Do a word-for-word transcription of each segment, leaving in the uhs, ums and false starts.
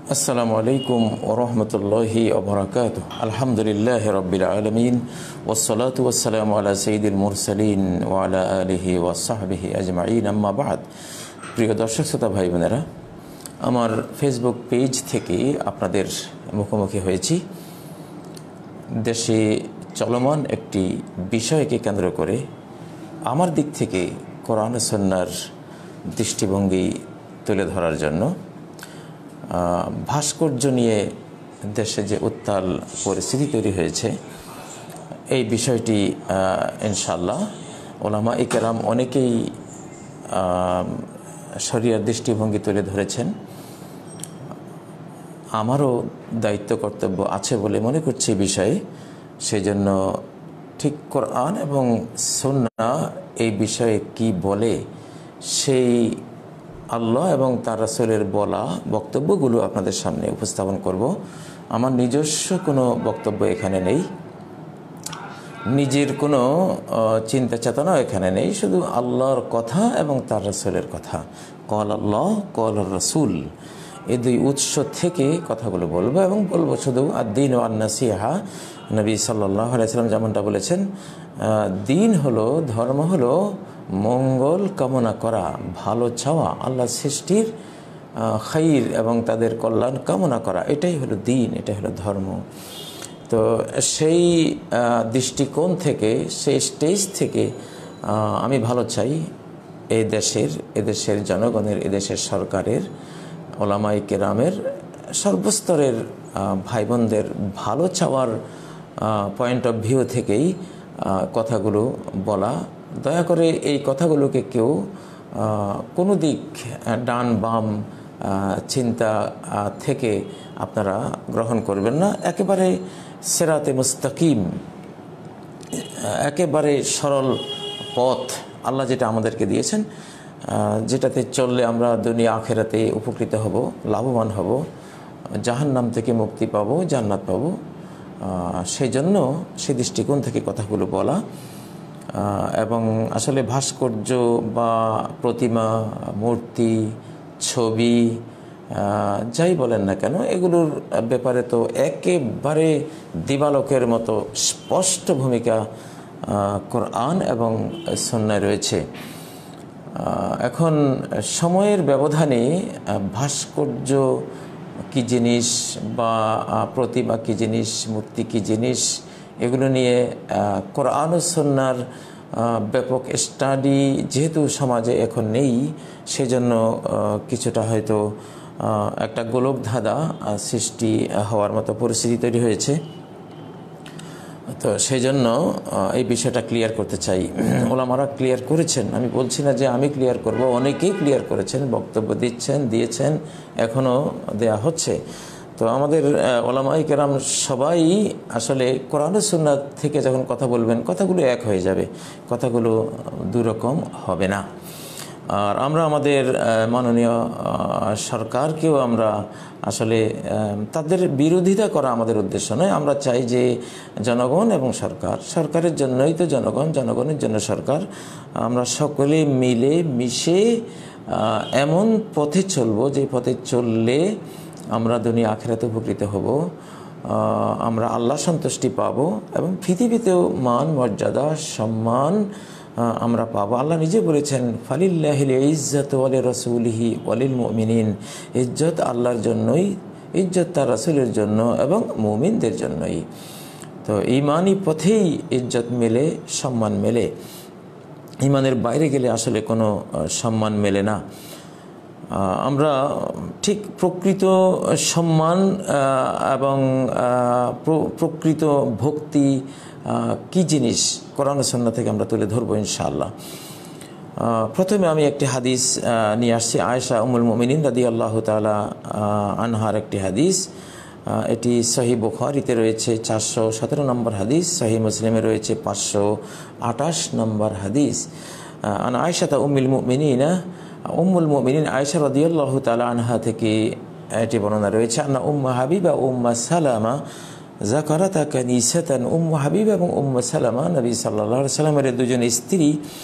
আসসালামু আলাইকুম ওয়া রাহমাতুল্লাহি ওয়া বারাকাতুহু। আলহামদুলিল্লাহি রাব্বিল আলামিন ওয়াসসালাতু ওয়াসসালামু আলা সাইয়্যিদিল মুরসালিন ওয়া আলা আলিহি ওয়া সাহবিহি আজমাইন, আম্মা বা'দ। প্রিয় দর্শক শ্রোতা ভাই বোনেরা, আমার ফেসবুক পেজ থেকে আপনাদের মুখোমুখি হয়েছি। দেশে চলমান একটি বিষয়কে কেন্দ্র করে আমার দিক থেকে কোরআন ও সুন্নাহর দৃষ্টিভঙ্গি তুলে ধরার জন্য। ভাস্কর্য নিয়ে দেশে যে উত্তাল পরিস্থিতি তৈরি হয়েছে, এই বিষয়টি ইনশাআল্লাহ ওলামা ইকেরাম অনেকেই শরিয়ার দৃষ্টিভঙ্গি তুলে ধরেছেন। আমারও দায়িত্ব কর্তব্য আছে বলে মনে করছি বিষয়ে। সেই জন্য ঠিক কোরআন এবং সুন্নাহ এই বিষয়ে কি বলে, সেই আল্লাহ এবং তার রাসূলের বলা বক্তব্যগুলো আপনাদের সামনে উপস্থাপন করব। আমার নিজস্ব কোনো বক্তব্য এখানে নেই, নিজের কোনো চিন্তা চেতনাও এখানে নেই, শুধু আল্লাহর কথা এবং তার রাসূলের কথা। কল আল্লাহ কল রাসূল, এই দুই উৎস থেকে কথাগুলো বলবো এবং বলবো শুধু আদ-দীন ওয়ান নাসিহা। নবী সাল্লাল্লাহু আলাইহি ওয়াসাল্লাম যেমনটা বলেছেন, দিন হলো, ধর্ম হলো মঙ্গল কামনা করা, ভালো চাওয়া, আল্লাহ সৃষ্টির খাইর এবং তাদের কল্যাণ কামনা করা, এটাই হলো দিন, এটাই হলো ধর্ম। তো সেই দৃষ্টিকোণ থেকে, সেই স্টেজ থেকে আমি ভালো চাই এই দেশের, এদেশের জনগণের, এদেশের সরকারের, ওলামায়ে কেরামের, সর্বস্তরের ভাই বোনদের ভালো চাওয়ার পয়েন্ট অফ ভিউ থেকেই কথাগুলো বলা। দয়া করে এই কথাগুলোকে কেউ কোনো দিক ডান বাম চিন্তা থেকে আপনারা গ্রহণ করবেন না। একেবারে সিরাতে মুস্তাকিম, একেবারে সরল পথ আল্লাহ যেটা আমাদেরকে দিয়েছেন, যেটাতে চললে আমরা দুনিয়া আখেরাতে উপকৃত হব, লাভবান হব, জাহান্নাম থেকে মুক্তি পাবো, জান্নাত পাবো। সেই জন্য সেই দৃষ্টিকোণ থেকে কথাগুলো বলা। এবং আসলে ভাস্কর্য বা প্রতিমা, মূর্তি, ছবি, যাই বলেন না কেন, এগুলোর ব্যাপারে তো একেবারে দিবালোকের মতো স্পষ্ট ভূমিকা কোরআন এবং সুন্নাহয় রয়েছে। এখন সময়ের ব্যবধানে ভাস্কর্য কী জিনিস বা প্রতিমা কী জিনিস, মূর্তি কী জিনিস, এগুলো নিয়ে কোরআন ও সুন্নাহর ব্যাপক স্টাডি যেহেতু সমাজে এখন নেই, সেজন্য কিছুটা হয়তো একটা গোলকধাঁধা সৃষ্টি হওয়ার মতো পরিস্থিতি তৈরি হয়েছে। তো সেই জন্য এই বিষয়টা ক্লিয়ার করতে চাই। ওলামারা ক্লিয়ার করেছেন, আমি বলছি না যে আমি ক্লিয়ার করব, অনেকেই ক্লিয়ার করেছেন, বক্তব্য দিচ্ছেন, দিয়েছেন, এখনও দেয়া হচ্ছে। তো আমাদের ওলামায়ে কেরাম সবাই আসলে কোরআন ও সুন্নাহ থেকে যখন কথা বলবেন, কথাগুলো এক হয়ে যাবে, কথাগুলো দুরকম হবে না। আর আমরা আমাদের মাননীয় সরকারকেও আমরা আসলে তাদের বিরোধিতা করা আমাদের উদ্দেশ্য নয়। আমরা চাই যে জনগণ এবং সরকার, সরকারের জন্যই তো জনগণ, জনগণের জন্য সরকার, আমরা সকলে মিলে মিশে এমন পথে চলবো যে পথে চললে আমরা দুনিয়া আখিরাতে উপকৃত হব, আমরা আল্লাহ সন্তুষ্টি পাবো এবং পৃথিবীতেও মান মর্যাদা সম্মান আমরা পাবো। আল্লাহ নিজে বলেছেন, ফালিল্লাহিল ইজ্জাতু ওয়া লিরাসূলিহি ওয়া লিল মুমিনিন, ইজ্জত আল্লাহর জন্যই, ইজ্জত তার রাসূলের জন্য এবং মুমিনদের জন্যই। তো ঈমানি পথেই ইজ্জত মেলে, সম্মান মেলে। ঈমানের বাইরে গেলে আসলে কোনো সম্মান মেলে না। আমরা ঠিক প্রকৃত সম্মান এবং প্রকৃত ভক্তি কি জিনিস কোরআন ও সুন্নাহ থেকে আমরা তুলে ধরবো ইনশাআল্লাহ। প্রথমে আমি একটি হাদিস নিয়ে আসছি, আয়েশা উম্মুল মুমিনিন রাদিয়াল্লাহু তাআলা আনহার একটি হাদিস। এটি সহিহ বুখারীতে রয়েছে চারশো সতেরো নম্বর হাদিস, সহিহ মুসলিমে রয়েছে পাঁচশো আঠাশ নম্বর হাদিস। আন আয়েশা উম্মুল মুমিনিন, উম্মুল মুমিনিন আয়েশা রাদিয়াল্লাহু তাআলা আনহা থেকে এটি বর্ণনা রয়েছে, আন্না উম্মু হাবিবা উম্মু সালামা যাকারাতা কানিসাতান। উম্মু হাবিবা এবং উম্মু সালামা নবী সাল্লাল্লাহু আলাইহি ওয়াসাল্লামের দুজন স্ত্রী,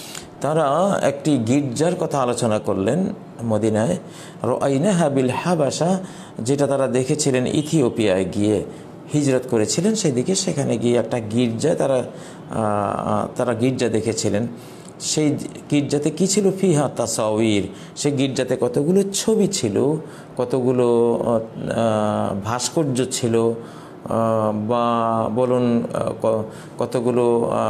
তারা একটি গির্জার কথা আলোচনা করলেন মদিনায়, রাআইনাহা বিল হাবাশা, যেটা তারা দেখেছিলেন ইথিওপিয়ায় গিয়ে হিজরত করেছিলেন সেদিকে, সেখানে গিয়ে একটা গির্জা তারা তারা গির্জা দেখেছিলেন। সেই গির্জাতে কী ছিল? ফিহা তাসাউইর, সেই গির্জাতে কতগুলো ছবি ছিল, কতগুলো ভাস্কর্য ছিল, বা বলুন কতগুলো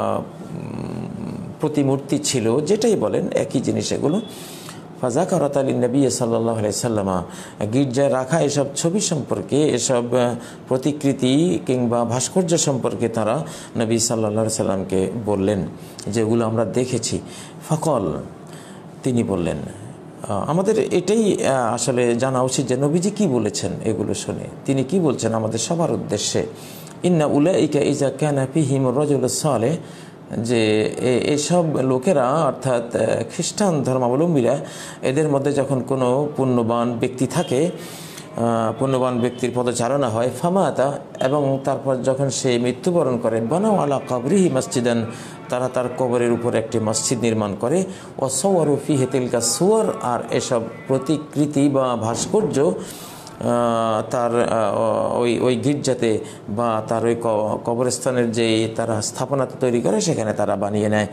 প্রতিমূর্তি ছিল, যেটাই বলেন একই জিনিস এগুলো। ফাযাকারাত আলী নবী সাল্লাল্লাহু আলাইহি সাল্লাম, গির্জায় রাখা এসব ছবি সম্পর্কে, এসব প্রতিকৃতি কিংবা ভাস্কর্য সম্পর্কে তারা নবী সাল্লাল্লাহু আলাইহি সাল্লামকে বললেন, যেগুলো আমরা দেখেছি। ফাকল, তিনি বললেন, আমাদের এটাই আসলে জানা উচিত যে নবীজি কি বলেছেন এগুলো শুনে, তিনি কি বলছেন আমাদের সবার উদ্দেশ্যে। ইন্না উলাইকা ইযা কানা ফীহিম রাজুলুস সালেহ, যে এসব লোকেরা অর্থাৎ খ্রিস্টান ধর্মাবলম্বীরা, এদের মধ্যে যখন কোনো পুণ্যবান ব্যক্তি থাকে, পুণ্যবান ব্যক্তির পদচারণা হয়, ফামাতা, এবং তারপর যখন সে মৃত্যুবরণ করে, বানাও আলা কবরিহি মসজিদান, তারা তার কবরের উপর একটি মসজিদ নির্মাণ করে, ও সাওয়ারু ফিহি তিলকা সুওয়ার, আর এসব প্রতিকৃতি বা ভাস্কর্য তার ওই ওই গির্জাতে বা তার ওই কবরস্থানের যে তারা স্থাপনা তৈরি করে সেখানে তারা বানিয়ে নেয়।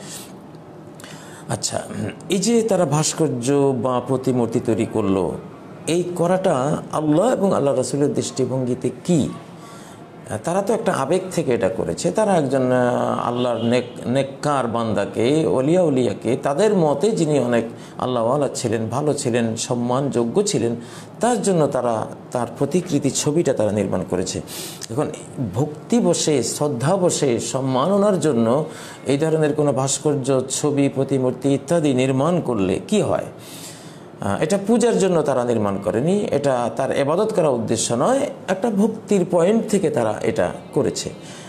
আচ্ছা, এই যে তারা ভাস্কর্য বা প্রতিমূর্তি তৈরি করলো, এই করাটা আল্লাহ এবং আল্লাহ রাসূলের দৃষ্টিভঙ্গিতে কি? তারা তো একটা আবেগ থেকে এটা করেছে। তারা একজন আল্লাহর নেক নেককার বান্দাকে, অলিয়া উলিয়াকে, তাদের মতে যিনি অনেক আল্লাহওয়ালা ছিলেন, ভালো ছিলেন, সম্মানযোগ্য ছিলেন, তার জন্য তারা তার প্রতিকৃতি ছবিটা তারা নির্মাণ করেছে। এখন ভক্তি বসে, শ্রদ্ধা বসে, সম্মাননার জন্য এই ধরনের কোনো ভাস্কর্য, ছবি, প্রতিমূর্তি ইত্যাদি নির্মাণ করলে কি হয়? এটা পূজার জন্য তারা নির্মাণ করেনি, এটা তার ইবাদত করার উদ্দেশ্য নয়, একটা ভক্তির পয়েন্ট থেকে তারা এটা করেছে।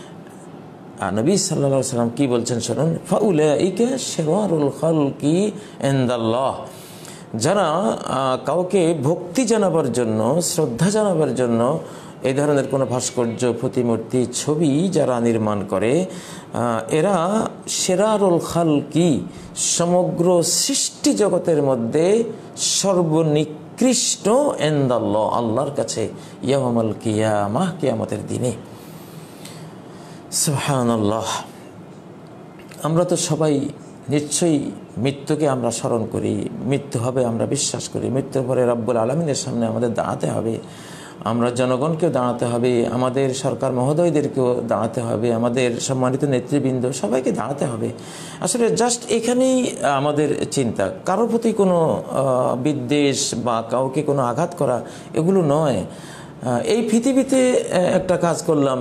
আর নবী সাল্লাল্লাহু আলাইহি সাল্লাম কি বলছেন শুনুন, ফাউলাইকা শিরারুল খালকি ইনদাল্লাহ, যারা কাউকে ভক্তি জানাবার জন্য, শ্রদ্ধা জানাবার জন্য এই ধরনের কোনো ভাস্কর্য, প্রতিমূর্তি, ছবি যারা নির্মাণ করে, এরা শিরারুল খালকি, সমগ্র সৃষ্টি জগতের মধ্যে সর্বনিকৃষ্ট ইনদাল্লাহ, আল্লাহর কাছে, ইয়াউমাল কিয়ামাহ, কিয়ামতের দিনে। সুবহানাল্লাহ। আমরা তো সবাই নিশ্চয়ই মৃত্যুকে আমরা স্মরণ করি, মৃত্যু হবে আমরা বিশ্বাস করি, মৃত্যুর পরে রব্বুল আলামিনের সামনে আমাদের দাঁড়াতে হবে, আমরা জনগণকেও দাঁড়াতে হবে, আমাদের সরকার মহোদয়দেরকেও দাঁড়াতে হবে, আমাদের সম্মানিত নেতৃবৃন্দ সবাইকে দাঁড়াতে হবে। আসলে জাস্ট এখানেই আমাদের চিন্তা, কারোর প্রতি কোনো বিদ্বেষ বা কাউকে কোনো আঘাত করা এগুলো নয়। এই পৃথিবীতে একটা কাজ করলাম,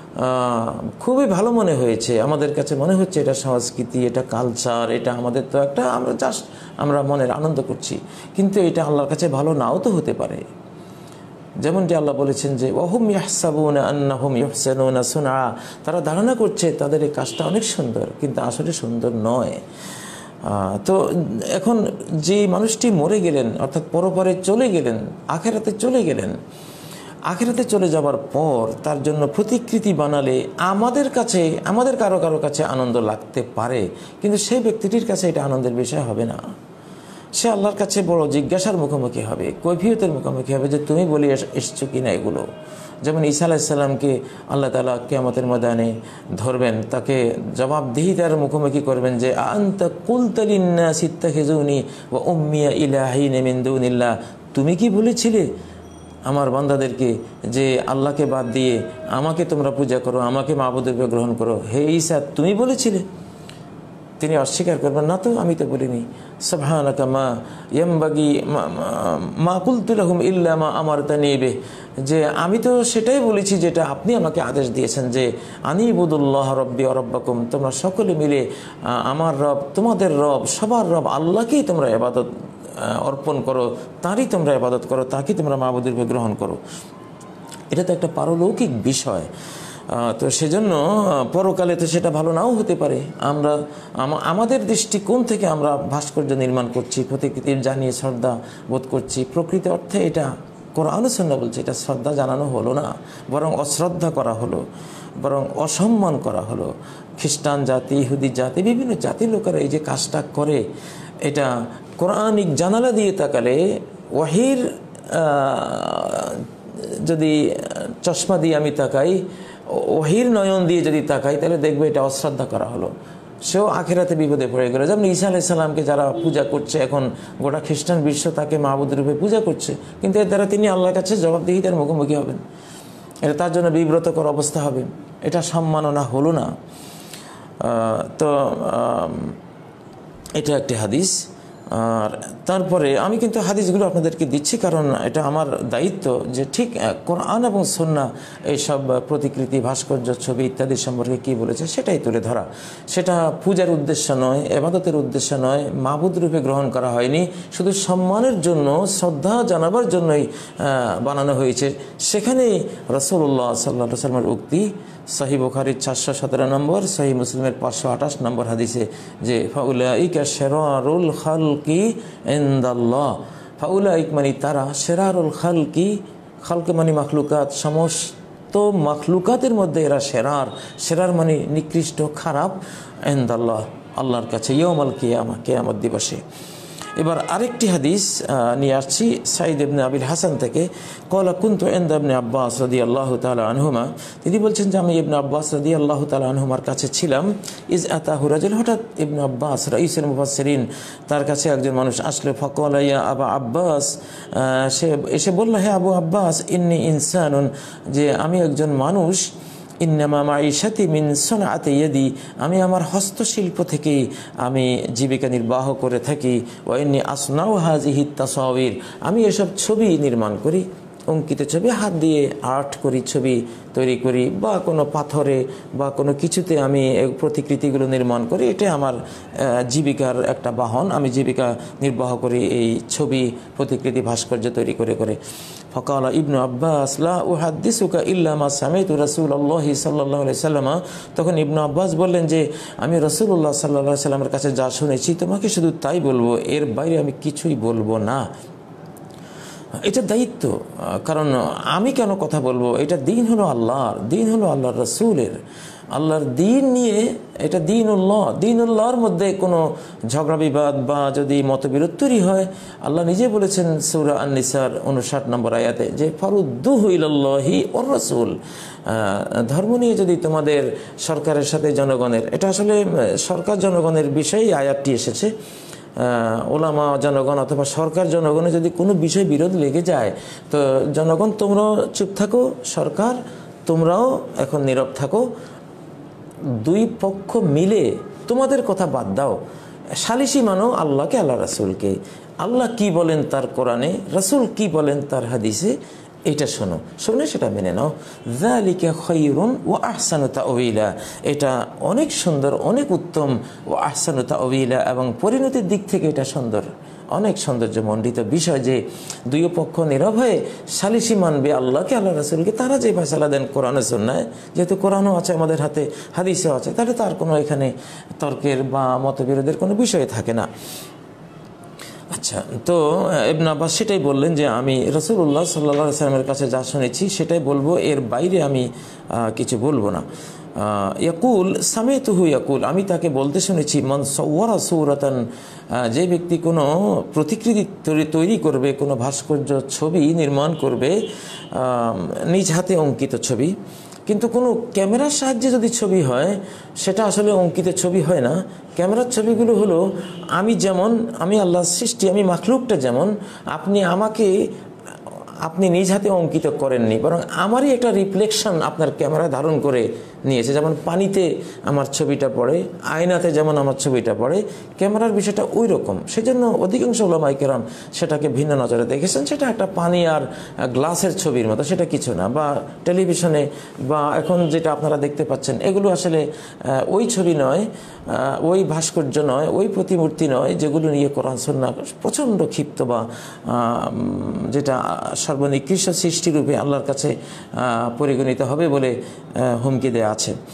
খুবই ভালো মনে হয়েছে, আমাদের কাছে মনে হচ্ছে এটা সংস্কৃতি, এটা কালচার, এটা আমাদের তো একটা, আমরা জাস্ট আমরা মনের আনন্দ করছি, কিন্তু এটা আল্লাহর কাছে ভালো নাও তো হতে পারে। যেমনটি আল্লাহ বলেছেন যে ওয়াহুম ইয়াহসাবুনা আন্নাহুম ইহসানুনা সুনআ, তারা ধারণা করছে তাদের এই কাজটা অনেক সুন্দর, কিন্তু আসলে সুন্দর নয়। তো এখন যে মানুষটি মরে গেলেন, অর্থাৎ পরপারে চলে গেলেন, আখিরাতে চলে গেলেন, আখিরাতে চলে যাবার পর তার জন্য প্রতিকৃতি বানালে আমাদের কাছে, আমাদের কারো কারো কাছে আনন্দ লাগতে পারে, কিন্তু সেই ব্যক্তিটির কাছে এটা আনন্দের বিষয় হবে না। সে আল্লাহর কাছে বড় জিজ্ঞাসার মুখোমুখি হবে, কৈফিয়তের মুখোমুখি হবে যে তুমি বলে এসছো কিনা এগুলো। যেমন ঈসা আলাইহিস সালামকে আল্লাহ তাআলা কিয়ামতের ময়দানে ধরবেন, তাকে জবাবদিহিতার মুখোমুখি করবেন যে আনতা কুলতা লিন্নাসি ইত্তাখিযুনি ওয়া উম্মিয়া ইলাহিন মিন দুনিল্লাহ, তুমি কি বলেছিলে আমার বান্দাদেরকে যে আল্লাহকে বাদ দিয়ে আমাকে তোমরা পূজা করো, আমাকে মাবুদের রূপে গ্রহণ করো? হে ঈসা, তুমি বলেছিলে? তিনি অস্বীকার করবেন, না তো, আমি তো বলিনি। সুবহানাকা মা ইয়ামবাগি মা কুলতু লাহুম ইল্লা মা আমারতানি বিহি, যে আমি তো সেটাই বলেছি যেটা আপনি আমাকে আদেশ দিয়েছেন, যে আনিবুদুল্লাহ রব্বি ওয়া রব্বাকুম, তোমরা সকলে মিলে আমার রব, তোমাদের রব, সবার রব আল্লাহকেই তোমরা ইবাদত অর্পণ করো, তারই তোমরা ইবাদত করো, তাকেই তোমরা মাবুদের রূপে গ্রহণ করো। এটা তো একটা পারলৌকিক বিষয়। তো সেজন্য পরকালে তো সেটা ভালো নাও হতে পারে। আমরা আমাদের দৃষ্টিকোণ থেকে আমরা ভাস্কর্য নির্মাণ করছি, প্রতিকৃতির জানিয়ে শ্রদ্ধা বোধ করছি, প্রকৃত অর্থে এটা কোরআন ও সুন্নাহ বলছে, এটা শ্রদ্ধা জানানো হলো না, বরং অশ্রদ্ধা করা হলো, বরং অসম্মান করা হলো। খ্রিস্টান জাতি, ইহুদি জাতি, বিভিন্ন জাতির লোকেরা এই যে কাজটা করে, এটা কোরআনিক জানালা দিয়ে তাকালে, ওয়াহির যদি চশমা দিয়ে আমি তাকাই, ওয়াহির নয়ন দিয়ে যদি তাকাই, তাহলে দেখবো এটা অশ্রদ্ধা করা হলো। সেও আখিরাতে বিপদে পড়ে গেল। যেমন ঈসা আলাইহিস সালামকে যারা পূজা করছে, এখন গোটা খ্রিস্টান বিশ্ব তাকে মাহবুদ রূপে পূজা করছে, কিন্তু এর দ্বারা তিনি আল্লাহর কাছে জবাবদিহিতার মুখোমুখি হবেন। এটা তার জন্য বিব্রতকর অবস্থা হবে, এটা সম্মাননা হলো না। তো এটা একটি হাদিস। আর তারপরে আমি কিন্তু হাদিসগুলো আপনাদেরকে দিচ্ছি, কারণ এটা আমার দায়িত্ব যে ঠিক কোরআন এবং সুন্নাহ এইসব প্রতিকৃতি, ভাস্কর্য, ছবি ইত্যাদি সম্পর্কে কী বলেছে সেটাই তুলে ধরা। সেটা পূজার উদ্দেশ্য নয়, ইবাদতের উদ্দেশ্য নয়, মাবুদ রূপে গ্রহণ করা হয়নি, শুধু সম্মানের জন্য, শ্রদ্ধা জানাবার জন্যই বানানো হয়েছে। সেখানেই রাসূলুল্লাহ সাল্লাল্লাহু আলাইহি ওয়াসাল্লামের উক্তি সহিহ বুখারীর চারশো সতেরো নম্বর, সহিহ মুসলিমের পাঁচশো আঠাশ নম্বর হাদিসে যে ফাউলাইকা শিরারুল খালকি ইনদাল্লাহ, ফাউলাইক মানে তারা, শিরারুল খালকি, খালক মানে মাখলুকাত, সমস্ত মাখলুকাতের মধ্যে এরা শিরার, শিরার মানে নিকৃষ্ট, খারাপ, ইনদাল্লাহ আল্লাহর কাছে, ইয়াউমাল কিয়ামা, কিয়ামত দিবসে। এবার আরেকটি হাদিস নিয়ে আসছি সাঈদ ইবনে আবিল হাসান থেকে। ক্বালা কুনতু ইনদা ইবনে আব্বাস রাদিয়াল্লাহু তাআলা আনহুমা, তিনি বলছেন যে আমি ইবনে আব্বাস রাদিয়াল্লাহু তাআলা আনহুমার কাছে ছিলাম। ইজ আতাহু রাজুল, হঠাৎ ইবনে আব্বাস রাইসুল মুফাসসিরিন, তার কাছে একজন মানুষ আসলো। ফাকালা ইয়া আবা আব্বাস, সে এসে বলল, হে আবু আব্বাস, ইন্নী ইনসানুন, যে আমি একজন মানুষ, ইন্নামা মাঈশাতি মিন সুনআতি ইয়াদি, আমি আমার হস্তশিল্প থেকেই আমি জীবিকা নির্বাহ করে থাকি। ওয়া ইন্নী আসনাউ হাযিহি তাসাওয়ির, আমি এসব ছবি নির্মাণ করি, অঙ্কিত ছবি, হাত দিয়ে আর্ট করি, ছবি তৈরি করি, বা কোনো পাথরে বা কোনো কিছুতে আমি প্রতিকৃতিগুলো নির্মাণ করি। এটা আমার জীবিকার একটা বাহন, আমি জীবিকা নির্বাহ করি এই ছবি, প্রতিকৃতি, ভাস্কর্য তৈরি করে করে। ফাকালা ইবনু আব্বাস লা উহাদ্দিসুকা ইল্লা মা সামিতু রাসূলুল্লাহি সাল্লাল্লাহু আলাইহি ওয়াসাল্লাম, তখন ইবনু আব্বাস বললেন যে আমি রাসূলুল্লাহ সাল্লাল্লাহু আলাইহি ওয়াসাল্লামের কাছে যা শুনেছি তোমাকে শুধু তাই বলবো, এর বাইরে আমি কিছুই বলবো না। এটা দায়িত্ব, কারণ আমি কেন কথা বলবো, এটা দিন হলো আল্লাহর, দিন হলো আল্লাহর রাসূলের, আল্লাহর দিন নিয়ে, এটা দিনুল্লাহ, দিনুল্লাহর মধ্যে কোনো ঝগড়া বিবাদ বা যদি মতবিরোধ তৈরি হয়, আল্লাহ নিজে বলেছেন সূরা আন-নিসার উনষাট নম্বর আয়াতে যে ফারুদ্দুহু ইলাল্লাহি ওয়ার রাসূল, ধর্ম নিয়ে যদি তোমাদের সরকারের সাথে জনগণের, এটা আসলে সরকার জনগণের বিষয়েই আয়াতটি এসেছে, ওলামা জনগণ অথবা সরকার জনগণে যদি কোনো বিষয় বিরোধ লেগে যায়, তো জনগণ তোমরাও চুপ থাকো, সরকার তোমরাও এখন নীরব থাকো, দুই পক্ষ মিলে তোমাদের কথা বাদ দাও, সালিসি মানো আল্লাহকে, আল্লাহ রাসূলকে, আল্লাহ কি বলেন তার কোরআনে, রাসূল কি বলেন তার হাদিসে, এটা শোনো, শুনে সেটা মেনে নাও। যালিকা খায়রুন ওয়া আহসানু তাওয়িলা, এটা অনেক সুন্দর, অনেক উত্তম, ও আহসানু তাওয়িলা, এবং পরিণতির দিক থেকে এটা সুন্দর, অনেক সৌন্দর্যমণ্ডিত বিষয় যে দুই পক্ষ নীরব হয়ে সালিসি মানবে আল্লাহকে, আল্লাহ রাসূলকে, তারা যে ফয়সালা দেন কোরআনে সুন্নাহয়, যেহেতু কোরআনও আছে আমাদের হাতে, হাদিসও আছে, তাহলে তার কোনো এখানে তর্কের বা মতবিরোধের কোনো বিষয় থাকে না। আচ্ছা, তো ইবনে আব্বাস সেটাই বললেন যে আমি রাসূলুল্লাহ সাল্লাল্লাহু আলাইহি ওয়াসাল্লামের কাছে যা শুনেছি সেটাই বলবো, এর বাইরে আমি কিছু বলবো না। ইয়াকুল সামিতুহু ইয়াকুল, আমি তাকে বলতে শুনেছি, মান সাওয়ারা সূরাতান, যে ব্যক্তি কোনো প্রতিকৃতি তৈরি করবে, কোনো ভাস্কর্য, ছবি নির্মাণ করবে, নিজ হাতে অঙ্কিত ছবি, কিন্তু কোনো ক্যামেরার সাহায্যে যদি ছবি হয়, সেটা আসলে অঙ্কিত ছবি হয় না। ক্যামেরার ছবিগুলো হলো আমি যেমন, আমি আল্লাহর সৃষ্টি, আমি মাখলুকটা যেমন, আপনি আমাকে আপনি নিজ হাতে অঙ্কিত করেননি, বরং আমারই একটা রিফ্লেকশন আপনার ক্যামেরা ধারণ করে নিয়েছে। যেমন পানিতে আমার ছবিটা পড়ে, আয়নাতে যেমন আমার ছবিটা পড়ে, ক্যামেরার বিষয়টা ওই রকম। সেজন্য অধিকাংশ ওলামায়ে কেরাম সেটাকে ভিন্ন নজরে দেখেছেন, সেটা একটা পানি আর গ্লাসের ছবির মতো, সেটা কিছু না। বা টেলিভিশনে বা এখন যেটা আপনারা দেখতে পাচ্ছেন, এগুলো আসলে ওই ছবি নয়, ওই ভাস্কর্য নয়, ওই প্রতিমূর্তি নয়, যেগুলো নিয়ে কোরআন সুন্নাহ প্রচণ্ড ক্ষিপ্ত বা যেটা সর্বনিকৃষ্ট সৃষ্টিরূপে আল্লাহর কাছে পরিগণিত হবে বলে হুমকি দেয়া আছে।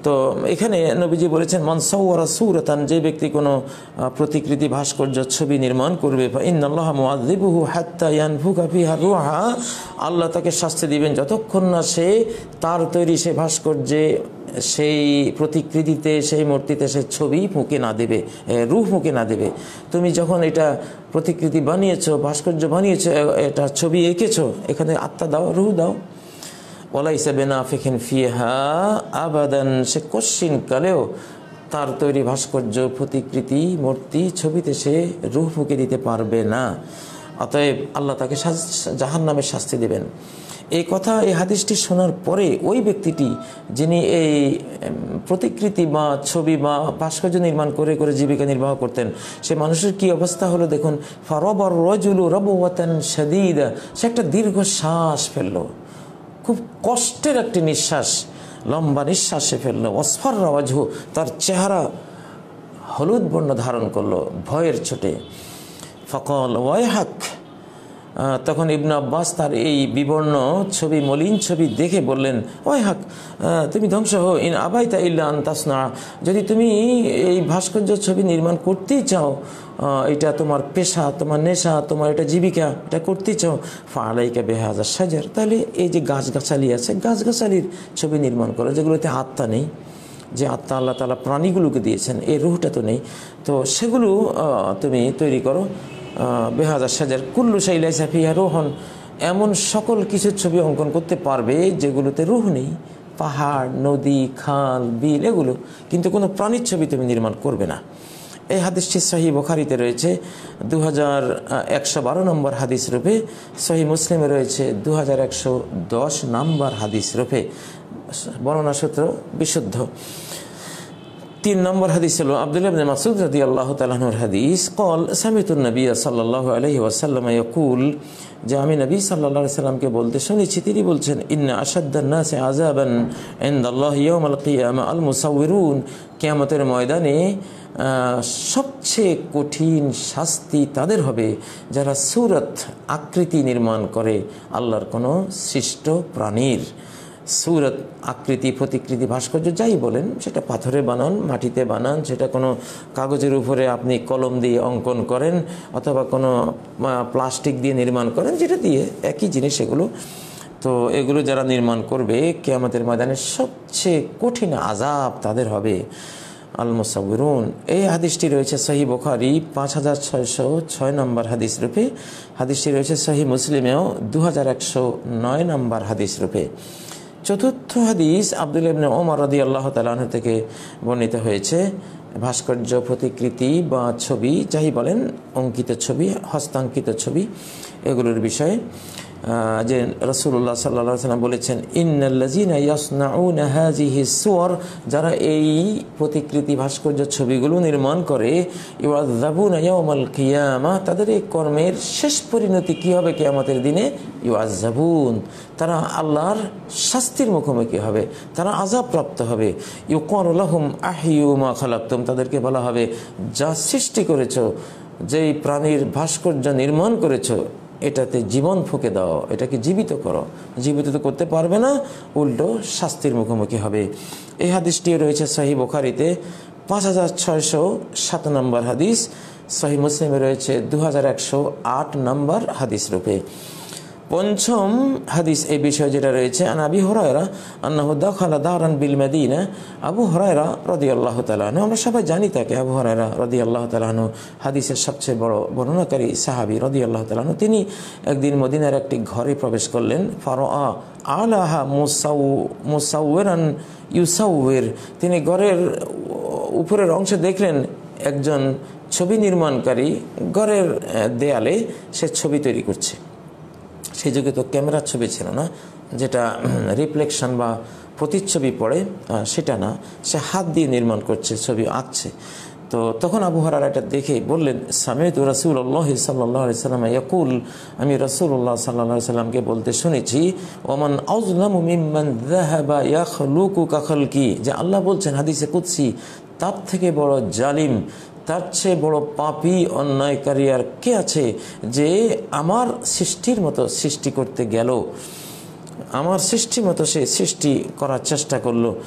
তো এখানে নবীজি বলেছেন মান সাওয়ারা সূরাতান, যে ব্যক্তি কোনো প্রতিকৃতি ভাস্কর্য ছবি নির্মাণ করবে ইন্নাল্লাহা মুআযযিবুহু হাত্তা ইয়ানফুকা ফিহা রূহা, আল্লাহ তাকে শাস্তি দিবেন যতক্ষণ না সে তার তৈরি সে ভাস্কর্যে, সেই প্রতিকৃতিতে, সেই মূর্তিতে সে ছবি ফুঁকে না দেবে, রূহ ফুঁকে না দেবে। তুমি যখন এটা প্রতিকৃতি বানিয়েছো, ভাস্কর্য বানিয়েছো, এটা ছবি এঁকেছো, এখানে আত্মা দাও, রূহ দাও। ওয়ালাইসা বিনাফিখিন ফিহা আবাদান, সে কোশ্চিন কালেও তার তৈরি ভাস্কর্য, প্রতিকৃতি, মূর্তি, ছবিতে সে রূহ ফুঁকে দিতে পারবে না। অতএব আল্লাহ তাকে জাহান্নামের শাস্তি দেবেন। এই কথা, এই হাদিসটি শোনার পরে ওই ব্যক্তিটি যিনি এই প্রতিকৃতি বা ছবি বা ভাস্কর্য নির্মাণ করে করে জীবিকা নির্বাহ করতেন, সে মানুষের কি অবস্থা হলো দেখুন। ফারাবার রাজুলু রাবওয়াতান শাদীদা, সে একটা দীর্ঘ শ্বাস ফেললো, খুব কষ্টের একটি নিঃশ্বাস, লম্বা নিঃশ্বাস সে ফেললো। ওয়াসফাররা ওয়াজহু, তার চেহারা হলুদ বর্ণ ধারণ করলো ভয়ের চোটে। ফাকাল ওয়াইহাক, তখন ইবনে আব্বাস তার এই বিবর্ণ ছবি, মলিন ছবি দেখে বললেন ওয়াইহাক, তুমি ধ্বংস হো, ইন আবাইতা ইল্লা আন তাসনা, যদি তুমি এই ভাস্কর্য ছবি নির্মাণ করতেই চাও, এটা তোমার পেশা, তোমার নেশা, তোমার এটা জীবিকা, এটা করতেই চাও, ফালাইকা বিহাযা শাজার, তাহলে এই যে গাছগাছালি আছে, গাছগাছালির ছবি নির্মাণ করো, যেগুলোতে আত্মা নেই, যে আত্মা আল্লাহ তাআলা প্রাণীগুলোকে দিয়েছেন, এই রূহটা তো নেই, তো সেগুলো তুমি তৈরি করো। বেহাজা সাজার কুল্লু শাইলাইসা ফিহা রূহুন, এমন সকল কিছু ছবি অঙ্কন করতে পারবে যেগুলোতে রূহ নেই, পাহাড়, নদী, খাল, বিল, এগুলো, কিন্তু কোনো প্রাণীর ছবি তুমি নির্মাণ করবে না। এই হাদিসটি সহিহ বুখারীতে রয়েছে দু হাজার একশো বারো নম্বর হাদিস রূপে, সহিহ মুসলিমে রয়েছে দু হাজার একশো দশ নম্বর হাদিস রূপে, বর্ণনা সূত্র বিশুদ্ধ। তিন নম্বর হাদিস হলো আব্দুল্লাহ ইবনে মাসউদ রাদিয়াল্লাহু তাআলা আনহুর হাদিস, قال سمعت النبي صلى الله عليه وسلم يقول, যে আমি নবী সাল্লাল্লাহু আলাইহি সাল্লামকে বলতে শুনেছি, তিনি বলছেন ইন্না আশাদ্দান নাসি আযাবান ইনদাল্লাহি ইয়াওমাল কিয়ামা আল মুসাউউরুন, কিয়ামতের ময়দানে সবচেয়ে কঠিন শাস্তি তাদের হবে যারা সূরত, আকৃতি নির্মাণ করে আল্লাহর কোনো সৃষ্ট প্রাণীর। সূরত, আকৃতি, প্রতিকৃতি, ভাস্কর্য যাই বলেন, সেটা পাথরে বানান, মাটিতে বানান, সেটা কোনো কাগজের উপরে আপনি কলম দিয়ে অঙ্কন করেন, অথবা কোনো প্লাস্টিক দিয়ে নির্মাণ করেন, যেটা দিয়ে একই জিনিস এগুলো। তো এগুলো যারা নির্মাণ করবে, কিয়ামতের ময়দানে সবচেয়ে কঠিন আযাব তাদের হবে। আল মুসাউউরুন, এই হাদিসটি রয়েছে সহিহ বুখারী পাঁচ হাজার ছয়শো ছয় নম্বর হাদিস রূপে, হাদিসটি রয়েছে সহিহ মুসলিমেও দু হাজার একশো নয় নম্বর হাদিস রূপে। চতুর্থ হাদিস আব্দুল্লাহ ইবনে ওমর রাদিয়াল্লাহু তাআলা আনহু থেকে বর্ণিত হয়েছে, ভাস্কর্য, প্রতিকৃতি বা ছবি যাই বলেন, অঙ্কিত ছবি, হস্তাঙ্কিত ছবি, এগুলোর বিষয়ে যে রাসূলুল্লাহ সাল্লাল্লাহু আলাইহি ওয়াসাল্লাম বলেছেন ইন্নাল্লাযীনা ইয়াসনাউনা হাযিহিস সুওয়ার, যারা এই প্রতিকৃতি, ভাস্কর্য, ছবিগুলো নির্মাণ করে, ইউআযাবুনা ইয়াওমাল কিয়ামা, তাদের এই কর্মের শেষ পরিণতি কি হবে কিয়ামতের দিনে? ইউআযাবুন, তারা আল্লাহর শাস্তির মুখোমুখি হবে, তারা আযাব প্রাপ্ত হবে। ইউকালু লাহুম আহইউ মা খালাকতুম, তাদেরকে বলা হবে যা সৃষ্টি করেছো, যেই প্রাণীর ভাস্কর্য নির্মাণ করেছো, এটাতে জীবন ফুঁকে দাও, এটাকে জীবিত করো। জীবিত তো করতে পারবে না, উল্টো শাস্তির মুখোমুখি হবে। এই হাদিসটি রয়েছে সহিহ বুখারীতে পাঁচ হাজার ছয়শো সাত নম্বর হাদিস, সহিহ মুসলিমে রয়েছে দু হাজার একশো আট নম্বর হাদিস রূপে। পঞ্চম হাদিস এই বিষয়ে যেটা রয়েছে, আন আবি হুরায়রা আন্নাহু দাখালা দারান বিল মদিনা, আবু হুরায়রা রাদিয়াল্লাহু তাআলা আনহু, আমরা সবাই জানি তাকে, আবু হুরায়রা রাদিয়াল্লাহু তাআলা আনহু হাদিসের সবচেয়ে বড় বর্ণনাকারী সাহাবী রাদিয়াল্লাহু তাআলা আনহু। তিনি একদিন মদিনার একটি ঘরে প্রবেশ করলেন, ফারাআ আলাহা মুসাউ মুসাউওয়ারান ইউসাউওয়ির, তিনি ঘরের উপরের অংশে দেখলেন একজন ছবি নির্মাণকারী ঘরের দেয়ালে সে ছবি তৈরি করছে। সেই যুগে তো ক্যামেরার ছবি ছিল না, যেটা রিফ্লেকশন বা প্রতিচ্ছবি পড়ে, সেটা না, সে হাত দিয়ে নির্মাণ করছে, ছবি আঁকছে। তো তখন আবু হুরায়রা এটা দেখে বললেন, সামি'তু রাসূলুল্লাহ সাল্লাল্লাহু আলাইহি ওয়াসাল্লাম ইয়াকুল, আমি রাসূলুল্লাহ সাল্লাল্লাহু আলাইহি ওয়াসাল্লামকে বলতে শুনেছি, ওমান আযলামু মিম্মান যাহাবা ইয়াখলুকু কাখালকি, যে আল্লাহ বলছেন হাদিসে কুদসি, তার থেকে বড় জালিম, তার চেয়ে বড় পাপী, অন্যায়কারী আর কে আছে, যে আমার সৃষ্টির মতো সৃষ্টি করতে গেল, আমার সৃষ্টির মতো সে সৃষ্টি করার চেষ্টা করলো,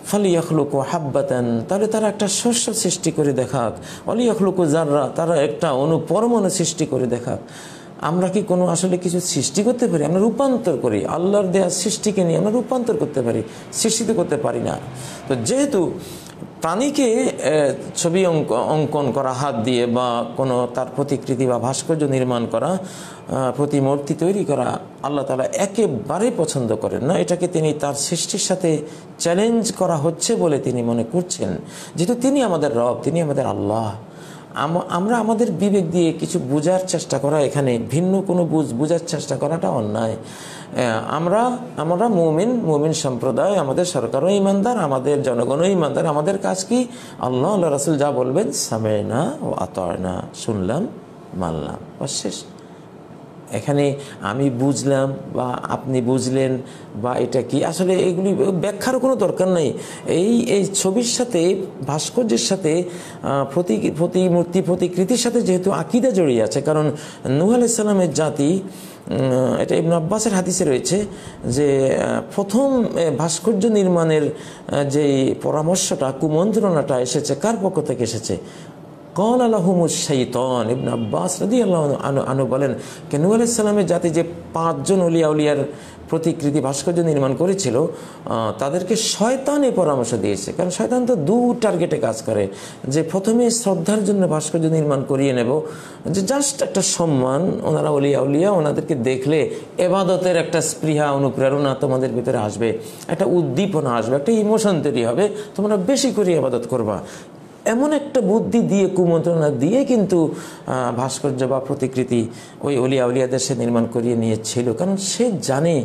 ফালিয়াখলুকু হাব্বাতান, তাহলে তারা একটা শস্য সৃষ্টি করে দেখাক, ওয়ালিয়াখলুকু যাররা, তারা একটা অনুপরমাণু সৃষ্টি করে দেখাক। আমরা কি কোনো আসলে কিছু সৃষ্টি করতে পারি? আমরা রূপান্তর করি, আল্লাহর দেয়া সৃষ্টিকে নিয়ে আমরা রূপান্তর করতে পারি, সৃষ্টি তো করতে পারি না। তো যেহেতু প্রাণীকে ছবি অঙ্ক অঙ্কন করা হাত দিয়ে বা কোনো তার প্রতিকৃতি বা ভাস্কর্য নির্মাণ করা, প্রতিমূর্তি তৈরি করা আল্লাহ তাআলা একেবারে পছন্দ করেন না। এটাকে তিনি তার সৃষ্টির সাথে চ্যালেঞ্জ করা হচ্ছে বলে তিনি মনে করছেন। যেহেতু তিনি আমাদের রব, তিনি আমাদের আল্লাহ, আমরা আমাদের বিবেক দিয়ে কিছু বোঝার চেষ্টা করা, এখানে ভিন্ন কোনো বুঝ বোঝার চেষ্টা করাটা অন্যায়। আমরা আমরা মুমিন মুমিন সম্প্রদায়, আমাদের সরকারও ইমানদার, আমাদের জনগণও ইমানদার। আমাদের কাজ কি? আল্লাহ আল্লাহ রাসূল যা বলবেন সামেনা ও আতানা, শুনলাম মানলাম, শেষ। এখানে আমি বুঝলাম বা আপনি বুঝলেন বা এটা কি, আসলে এগুলি ব্যাখ্যার কোনো দরকার নেই। এই এই ছবির সাথে, ভাস্কর্যের সাথে, প্রতি প্রতিমূর্তি প্রতিকৃতির সাথে যেহেতু আকীদা জড়িয়ে আছে, কারণ নূহ আলাইহিস সালামের জাতি, এটা ইবনে আব্বাসের হাদিসে রয়েছে যে প্রথম ভাস্কর্য নির্মাণের যে পরামর্শটা, কুমন্ত্রণাটা এসেছে কার পক্ষ থেকে এসেছে? কল আলাহুমুশ শাইতান। ইবনে আব্বাস রাদিয়াল্লাহু আনহু বলেন, নূহ আলাইহিস সালামের জাতি যে পাঁচজন ওলিয়া উলিয়ার প্রতিকৃতি ভাস্কর্য নির্মাণ করেছিল, তাদেরকে শয়তানই পরামর্শ দিয়েছে। কারণ শয়তান তো দু টার্গেটে কাজ করে, যে প্রথমে শ্রদ্ধার জন্য ভাস্কর্য নির্মাণ করিয়ে নেব, যে জাস্ট একটা সম্মান, ওনারা ওলিয়া উলিয়া, ওনাদেরকে দেখলে এবাদতের একটা স্পৃহা, অনুপ্রেরণা তোমাদের ভিতরে আসবে, একটা উদ্দীপনা আসবে, একটা ইমোশন তৈরি হবে, তোমরা বেশি করে ইবাদত করবা। এমন একটা বুদ্ধি দিয়ে, কুমন্ত্রণা দিয়ে কিন্তু ভাস্কর্য বা প্রতিকৃতি ওই অলিয়া উলিয়াদের সে নির্মাণ করিয়ে নিয়েছিল। কারণ সে জানে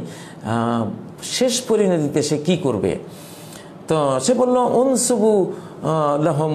শেষ পরিণতিতে সে কি করবে। তো সে বলল, উনসুবু লাহুম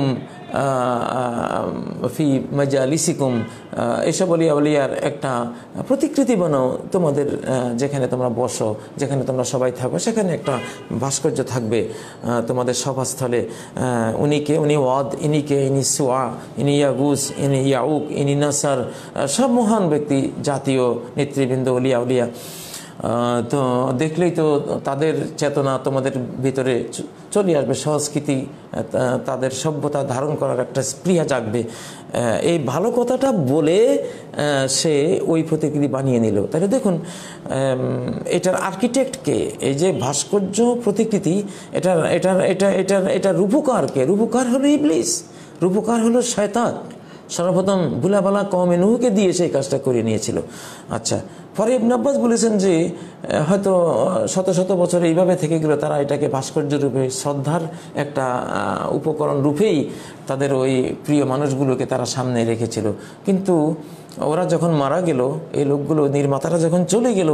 ফি মাজালিসিকুম, এসব অলিয়া উলিয়ার একটা প্রতিকৃতি বানাও, তোমাদের যেখানে তোমরা বসো, যেখানে তোমরা সবাই থাকো, সেখানে একটা ভাস্কর্য থাকবে তোমাদের সভাস্থলে। উনিকে, উনি ওয়াদ, ইনিকে, ইনি সুয়া, ইনি ইয়াগুস, ইনি ইয়াউক, ইনি নাসার, সব মহান ব্যক্তি, জাতীয় নেতৃবৃন্দ, অলিয়া উলিয়া। তো দেখলেই তো তাদের চেতনা তোমাদের ভিতরে চলে আসবে, সংস্কৃতি, তাদের সভ্যতা ধারণ করার একটা স্পৃহা জাগবে। এই ভালো কথাটা বলে সে ওই প্রতিকৃতি বানিয়ে নিল। তাহলে দেখুন, এটার আর্কিটেক্টকে, এই যে ভাস্কর্য প্রতিকৃতি, এটার এটার এটা এটার এটা রূপকারকে, রূপকার হলো ইবলিস, রূপকার হলো শয়তান। সর্বপ্রথম ভুলাবালা কওমে নূহকে দিয়ে সেই কাজটা করে নিয়েছিল। আচ্ছা, পরে ইবনে আব্বাস বলেছেন যে হয়তো শত শত বছর এইভাবে থেকে গেল, তারা এটাকে ভাস্কর্য রূপে, শ্রদ্ধার একটা উপকরণ রূপেই তাদের ওই প্রিয় মানুষগুলোকে তারা সামনে রেখেছিল। কিন্তু ওরা যখন মারা গেল, এই লোকগুলো, নির্মাতারা যখন চলে গেল,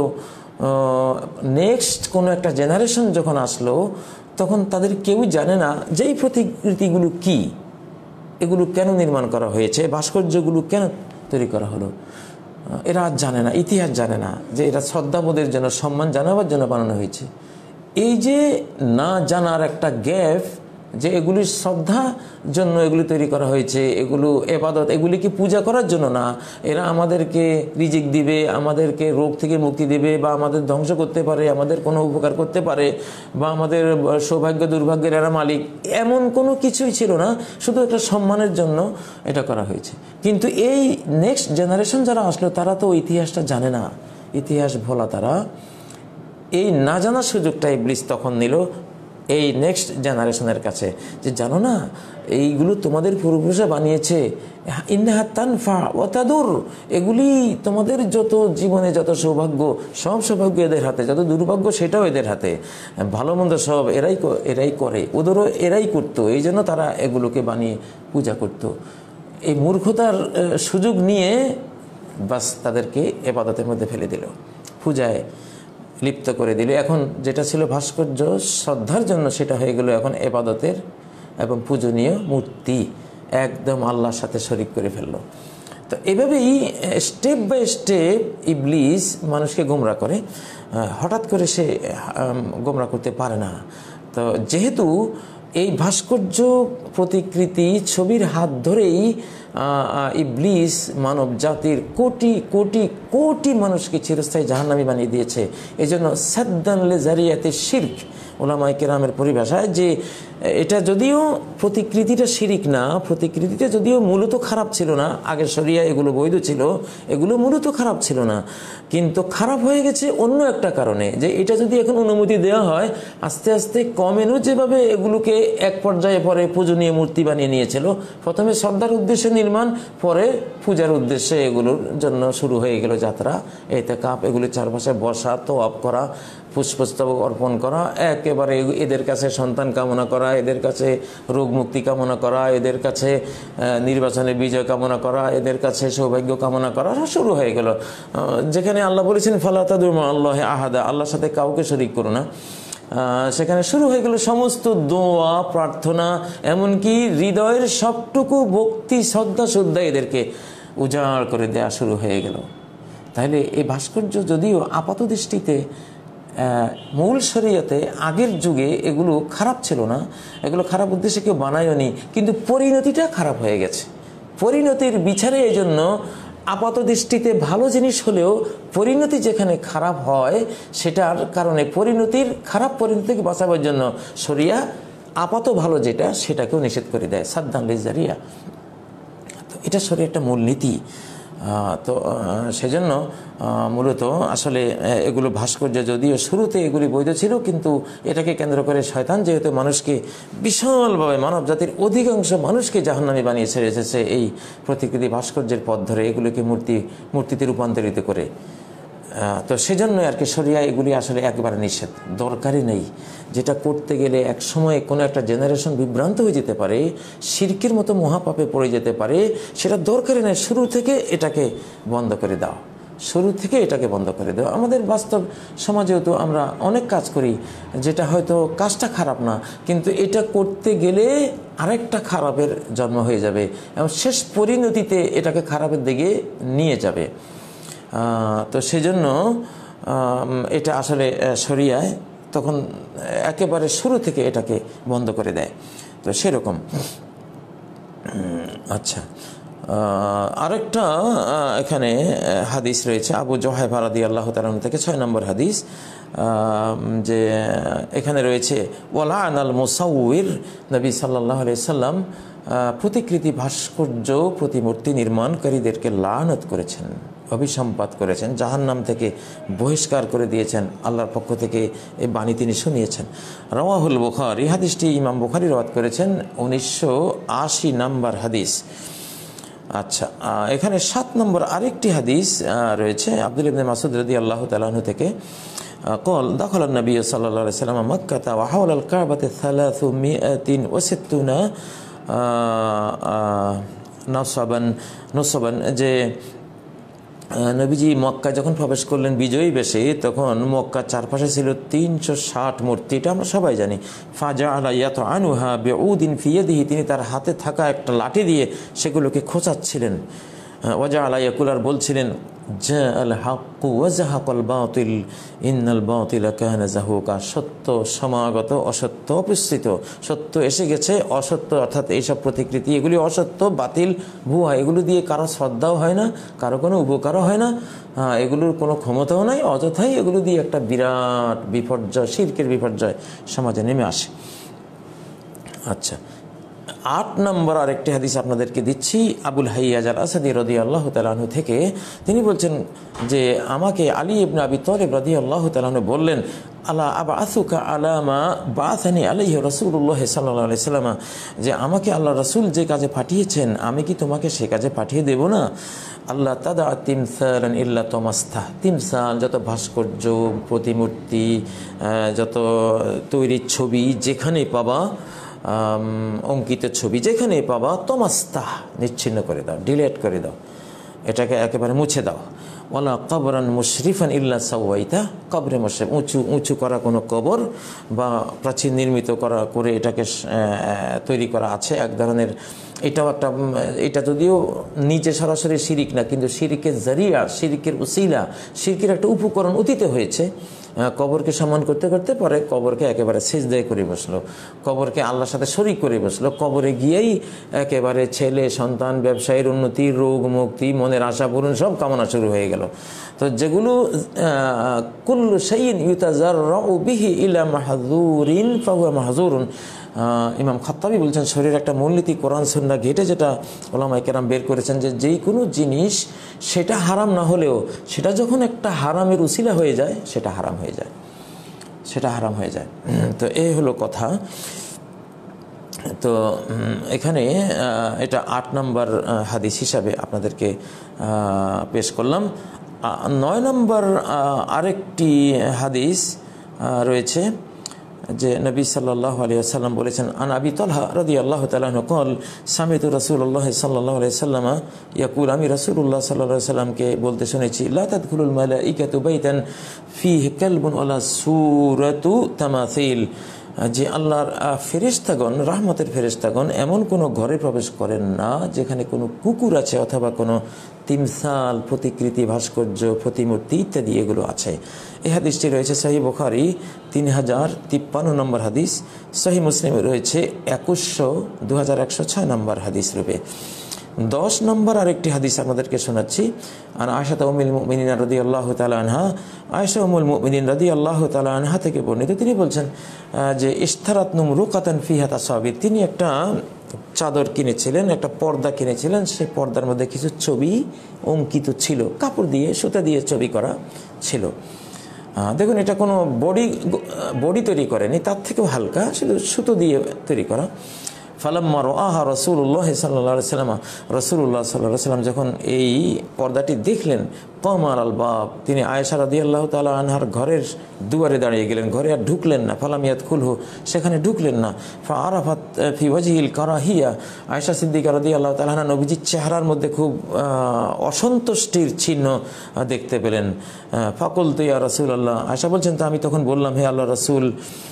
নেক্সট কোনো একটা জেনারেশন যখন আসলো, তখন তাদের কেউই জানে না যে এই প্রতিকৃতিগুলো কী, এগুলো কেন নির্মাণ করা হয়েছে, ভাস্কর্যগুলো কেন তৈরি করা হলো। এরা আজ জানে না, ইতিহাস জানে না যে এটা শ্রদ্ধাবোধের জন্য, সম্মান জানাবার জন্য বানানো হয়েছে। এই যে না জানার একটা গ্যাপ, যে এগুলির শ্রদ্ধা জন্য এগুলি তৈরি করা হয়েছে, এগুলো এবাদত, এগুলিকে পূজা করার জন্য না। এরা আমাদেরকে রিজিক দিবে, আমাদেরকে রোগ থেকে মুক্তি দেবে, বা আমাদের ধ্বংস করতে পারে, আমাদের কোনো উপকার করতে পারে, বা আমাদের সৌভাগ্য দুর্ভাগ্যের এরা মালিক, এমন কোনো কিছুই ছিল না। শুধু একটা সম্মানের জন্য এটা করা হয়েছে। কিন্তু এই নেক্সট জেনারেশন যারা আসলো, তারা তো ইতিহাসটা জানে না, ইতিহাস ভোলা তারা। এই না জানার সুযোগটা ইবলিস তখন নিল এই নেক্সট জেনারেশনের কাছে, যে জানো না এইগুলো তোমাদের পূর্বপুরুষরা বানিয়েছে, ইন্নাহা তানফা ওয়া তাদুর, এগুলি তোমাদের যত জীবনে যত সৌভাগ্য, সব সৌভাগ্য এদের হাতে, যত দুর্ভাগ্য সেটাও এদের হাতে, ভালো মন্দ সব এরাই এরাই করে, ওদেরও এরাই করতো, এই জন্য তারা এগুলোকে বানিয়ে পূজা করত। এই মূর্খতার সুযোগ নিয়ে বাস তাদেরকে এবাদতের মধ্যে ফেলে দিল, পূজায় লিপ্ত করে দিল। এখন যেটা ছিল ভাস্কর্য শ্রদ্ধার জন্য, সেটা হয়ে গেল এখন এবাদতের এবং পূজনীয় মূর্তি, একদম আল্লাহর সাথে শরিক করে ফেলল। তো এভাবেই স্টেপ বাই স্টেপ ইবলিস মানুষকে গোমরা করে। হঠাৎ করে সে গোমরা করতে পারে না। তো যেহেতু এই ভাস্কর্য প্রতিকৃতি ছবির হাত ধরেই ইবলিস মানব জাতির কোটি কোটি কোটি মানুষকে চিরস্থায়ী জাহান্নামী বানিয়ে দিয়েছে। এই জন্য সাদ্দান লিজারিয়াতে শিরক, উলামায়ে কেরামের পরিভাষায়, যে এটা যদিও প্রতিকৃতিটা শিরিক না, প্রতিকৃতিটা যদিও মূলত খারাপ ছিল না, আগের শরিয়া এগুলো বৈধ ছিল, এগুলো মূলত খারাপ ছিল না, কিন্তু খারাপ হয়ে গেছে অন্য একটা কারণে, যে এটা যদি এখন অনুমতি দেওয়া হয় আস্তে আস্তে কমেনও যেভাবে এগুলোকে এক পর্যায়ে পরে পূজনীয় মূর্তি বানিয়ে নিয়েছিল, প্রথমে শ্রদ্ধার উদ্দেশ্যে নির্মাণ, পরে পূজার উদ্দেশ্যে এগুলোর জন্য শুরু হয়ে গেল যাত্রা, ইতিকাফ, এগুলির চারপাশে বসা, তোয়াব করা, পুষ্পস্তবক অর্পণ করা, একেবারে এদের কাছে সন্তান কামনা করা, এদের কাছে রোগ মুক্তি কামনা করা, এদের কাছে নির্বাচনে বিজয় কামনা করা, এদের কাছে সৌভাগ্য কামনা করা শুরু হয়ে গেল। যেখানে আল্লাহ বলেছেন ফালা তাদউ মা আল্লাহি আহাদা, আল্লাহর সাথে কাউকে শরীক করো না, সেখানে শুরু হয়ে গেল সমস্ত দোয়া, প্রার্থনা, এমনকি হৃদয়ের সবটুকু ভক্তি, শ্রদ্ধা, শ্রদ্ধা এদেরকে উজাড় করে দেওয়া শুরু হয়ে গেল। তাহলে এই ভাস্কর্য যদিও আপাত দৃষ্টিতে মূল শরীয়তে আগের যুগে এগুলো খারাপ ছিল না, এগুলো খারাপ উদ্দেশ্যে কেউ বানায়নি, কিন্তু পরিণতিটা খারাপ হয়ে গেছে। পরিণতির বিচারে এই জন্য আপাত দৃষ্টিতে ভালো জিনিস হলেও পরিণতি যেখানে খারাপ হয়, সেটার কারণে পরিণতির খারাপ পরিণতি থেকে বাঁচাবার জন্য শরিয়া আপাত ভালো যেটা সেটাকেও নিষেধ করে দেয়, সাদ্দান লিজারিয়া। তো এটা শরিয়ার একটা মূল নীতি। তো সেজন্য মূলত আসলে এগুলো ভাস্কর্য যদিও শুরুতে এগুলি বৈধ ছিল, কিন্তু এটাকে কেন্দ্র করে শয়তান যেহেতু মানুষকে বিশালভাবে, মানব জাতির অধিকাংশ মানুষকে জাহান্নামী বানিয়ে ছেড়ে এসেছে এই প্রতিকৃতি ভাস্কর্যের পথ ধরে, এগুলোকে মূর্তি মূর্তিতে রূপান্তরিত করে। তো সেজন্য আর কি শরিয়া এগুলি আসলে একবারে নিষেধ, দরকারই নেই। যেটা করতে গেলে এক সময় কোনো একটা জেনারেশন বিভ্রান্ত হয়ে যেতে পারে, শিরকের মতো মহাপাপে পড়ে যেতে পারে, সেটা দরকারই নেই। শুরু থেকে এটাকে বন্ধ করে দাও, শুরু থেকে এটাকে বন্ধ করে দাও। আমাদের বাস্তব সমাজেও তো আমরা অনেক কাজ করি যেটা হয়তো কাজটা খারাপ না, কিন্তু এটা করতে গেলে আরেকটা খারাপের জন্ম হয়ে যাবে এবং শেষ পরিণতিতে এটাকে খারাপের দিকে নিয়ে যাবে। তো সেজন্য এটা আসলে শরিয়ায় তখন একেবারে শুরু থেকে এটাকে বন্ধ করে দেয়। তো সেরকম আচ্ছা, আরেকটা এখানে হাদিস রয়েছে আবু জুহাইফা রাদিয়াল্লাহু তাআলা থেকে, ছয় নম্বর হাদিস, যে এখানে রয়েছে ওয়ালানাল মুসাউবির, নবী সাল্লাল্লাহু আলাইহি সাল্লাম প্রতিকৃতি ভাস্কর্য প্রতিমূর্তি নির্মাণকারীদেরকে লানত করেছেন, অভিসম্পাত করেছেন, জাহান্নাম থেকে বহিষ্কার করে দিয়েছেন। আল্লাহর পক্ষ থেকে এই বাণী তিনি শুনিয়েছেন। রাওয়াহুল বুখারী, হাদিসটি ইমাম বুখারী রওয়ায়াত করেছেন, উনিশশো আশি নম্বর হাদিস। আচ্ছা, এখানে সাত নম্বর আরেকটি হাদিস রয়েছে আব্দুল্লাহ ইবনে মাসউদ রাদিয়াল্লাহু তাআলা আনহু থেকে, قال دخل النبي صلى الله عليه وسلم مكة وحول الكعبة ثلاثمائة وستون নসবান নসবান যে নবীজি মক্কা যখন প্রবেশ করলেন বিজয়ী বেশে, তখন মক্কার চারপাশে ছিল তিনশো ষাট মূর্তি, এটা আমরা সবাই জানি। ফাজা আলাইয়াত আনুহা বেউদিন ফিয়াদিহি, তিনি তার হাতে থাকা একটা লাঠি দিয়ে সেগুলোকে খোঁচাচ্ছিলেন। ওয়াজা আলাইয়াকুল, আর বলছিলেন জা আল হাক্কু ওয়াজাহাকাল বাতিল ইন্নাল বাতিলা কানা যাহুকা, সত্য সমাগত, অসত্য অপসৃত, সত্য এসে গেছে, অসত্য অর্থাৎ এইসব প্রতিকৃতি এগুলি অসত্য, বাতিল, ভুয়া, এগুলো দিয়ে কারো শ্রদ্ধাও হয় না, কারো কোনো উপকারও হয় না, এগুলোর কোনো ক্ষমতাও নাই, অযথাই এগুলো দিয়ে একটা বিরাট বিপর্যয়, শিরকের বিপর্যয় সমাজে নেমে আসে। আচ্ছা, আট নম্বর আরেকটি হাদিস আপনাদেরকে দিচ্ছি আবুল হাইয়াজ আল আসাদি রাদিয়াল্লাহু তাআলা আনহু থেকে। তিনি বলছেন যে আমাকে আলী ইবনে আবি তালিব রাদিয়াল্লাহু তাআলা আনহু বললেন, আলা আবআসুকা আলা মা বাআসানি আলাইহি রাসূলুল্লাহ সাল্লাল্লাহু আলাইহি সাল্লাম, যে আমাকে আল্লাহ রাসূল যে কাজে পাঠিয়েছেন আমি কি তোমাকে সে কাজে পাঠিয়ে দেব না? আল্লাহ তাদা তিমসালান ইল্লা তমাস্তা, তিমসাল যত ভাস্কর্য, প্রতিমূর্তি, যত তৈরি ছবি যেখানে পাবা, অঙ্কিত ছবি যেখানে পাবা, তমাস্তা নিচ্ছিন্ন করে দাও, ডিলেট করে দাও, এটাকে একেবারে মুছে দাও। ওয়ালা কবরান মুশরিফান ইল্লা সাওয়াইতা, কবরে মুশরিফ উঁচু উঁচু করা কোনো কবর বা প্রাচীর নির্মিত করা করে এটাকে তৈরি করা আছে এক ধরনের, এটাও একটা, এটা যদিও নিচে সরাসরি শিরিক না, কিন্তু শিরিকের জারিয়া, শিরিকের উসিলা, শিরিকের একটা উপকরণ অতীতে হয়েছে, কবরকে সম্মান করতে করতে পরে কবরকে একেবারে সিজদায় করে বসলো, কবরকে আল্লাহর সাথে শরীক করে বসলো। কবরে গিয়েই একেবারে ছেলে সন্তান, ব্যবসায়ের উন্নতি, রোগ মুক্তি, মনের আশা পূরণ সব কামনা শুরু হয়ে গেল। তো যেগুলো কুল্লু শাইইন ইউতাজাররাউ বিহি ইলা মাহযুরিন ফাহুয়া মাহযুরুন, ইমাম খাত্তাবী বলছেন শরীরের একটা মূলনীতি কোরআন সুন্নাহ ঘেটে যেটা ওলামায়ে কেরাম বের করেছেন যে যেই কোনো জিনিস সেটা হারাম না হলেও সেটা যখন একটা হারামের উসিলা হয়ে যায় সেটা হারাম হয়ে যায়, সেটা হারাম হয়ে যায়। তো এই হলো কথা। তো এখানে এটা আট নম্বর হাদিস হিসাবে আপনাদেরকে পেশ করলাম। নয় নম্বর আরেকটি হাদিস রয়েছে যে নবী সাল্লাল্লাহু আলাইহি ওয়াসাল্লাম বলেছেন, আন আবি তালহা রাদিয়াল্লাহু তাআলা আনহু قال সামিতু রাসূলুল্লাহ সাল্লাল্লাহু আলাইহি ওয়াসাল্লাম ইয়াকুল, আমি রাসূলুল্লাহ সাল্লাল্লাহু আলাইহি ওয়াসাল্লামকে বলতে শুনেছি, লা তাদখুলুল মালাইকাতু বাইতান ফীহি কালবুন ওয়ালা সূরাতু তামাসিল, যে আল্লাহর ফেরেশতাগণ, রহমতের ফেরেশতাগণ এমন কোনো ঘরে প্রবেশ করেন না যেখানে কোনো কুকুর আছে অথবা কোনো তিমসাল, প্রতিকৃতি, ভাস্কর্য, প্রতিমূর্তি ইত্যাদি এগুলো আছে। এই হাদিসটি রয়েছে সহিহ বুখারী তিন হাজার তিপ্পান্ন নম্বর হাদিস, সহিহ মুসলিমে রয়েছে একুশশো দু হাজার একশো ছয় নম্বর হাদিস রূপে। দশ নম্বর আরেকটি হাদিস আপনাদেরকে শোনাচ্ছি। আর আয়েশা উম্মুল মুমিনিন রাদিয়াল্লাহু তাআলা আনহা, আয়েশা উম্মুল মুমিনিন রাদিয়াল্লাহু তাআলা আনহা থেকে বর্ণিত, তিনি বলছেন যে ইশতারাত নুমরুকাতান ফিহা তাসাবির, তিনি একটা চাদর কিনেছিলেন, একটা পর্দা কিনেছিলেন, সেই পর্দার মধ্যে কিছু ছবি অঙ্কিত ছিল, কাপড় দিয়ে সুতা দিয়ে ছবি করা ছিল। দেখুন, এটা কোনো বডি বডি তৈরি করেনি, তার থেকেও হালকা, শুধু সুতো দিয়ে তৈরি করা। ফালাম্মা রাআহা রাসূলুল্লাহ সাল্লাল্লাহু আলাইহি ওয়াসাল্লাম, রাসূলুল্লাহ সাল্লাল্লাহু আলাইহি ওয়াসাল্লাম যখন এই পর্দাটি দেখলেন, কামা আলাল বাব, তিনি আয়েশা রাদিয়াল্লাহু তাআলা আনহার ঘরের দুয়ারে দাঁড়িয়ে গেলেন, ঘরে আর ঢুকলেন না। ফালাম ইয়াদখুলহু, সেখানে ঢুকলেন না। ফাআরাফাত ফি ওয়াজহিল কারাহিয়া, আয়েশা সিদ্দিকা রাদিয়াল্লাহু তাআলা আনহা নবীজির চেহারার মধ্যে খুব অসন্তুষ্টির চিহ্ন দেখতে পেলেন। ফাকুলতু ইয়া রাসূলুল্লাহ, আয়েশা বলছেন, তা আমি তখন বললাম, হে আল্লাহর রাসূল,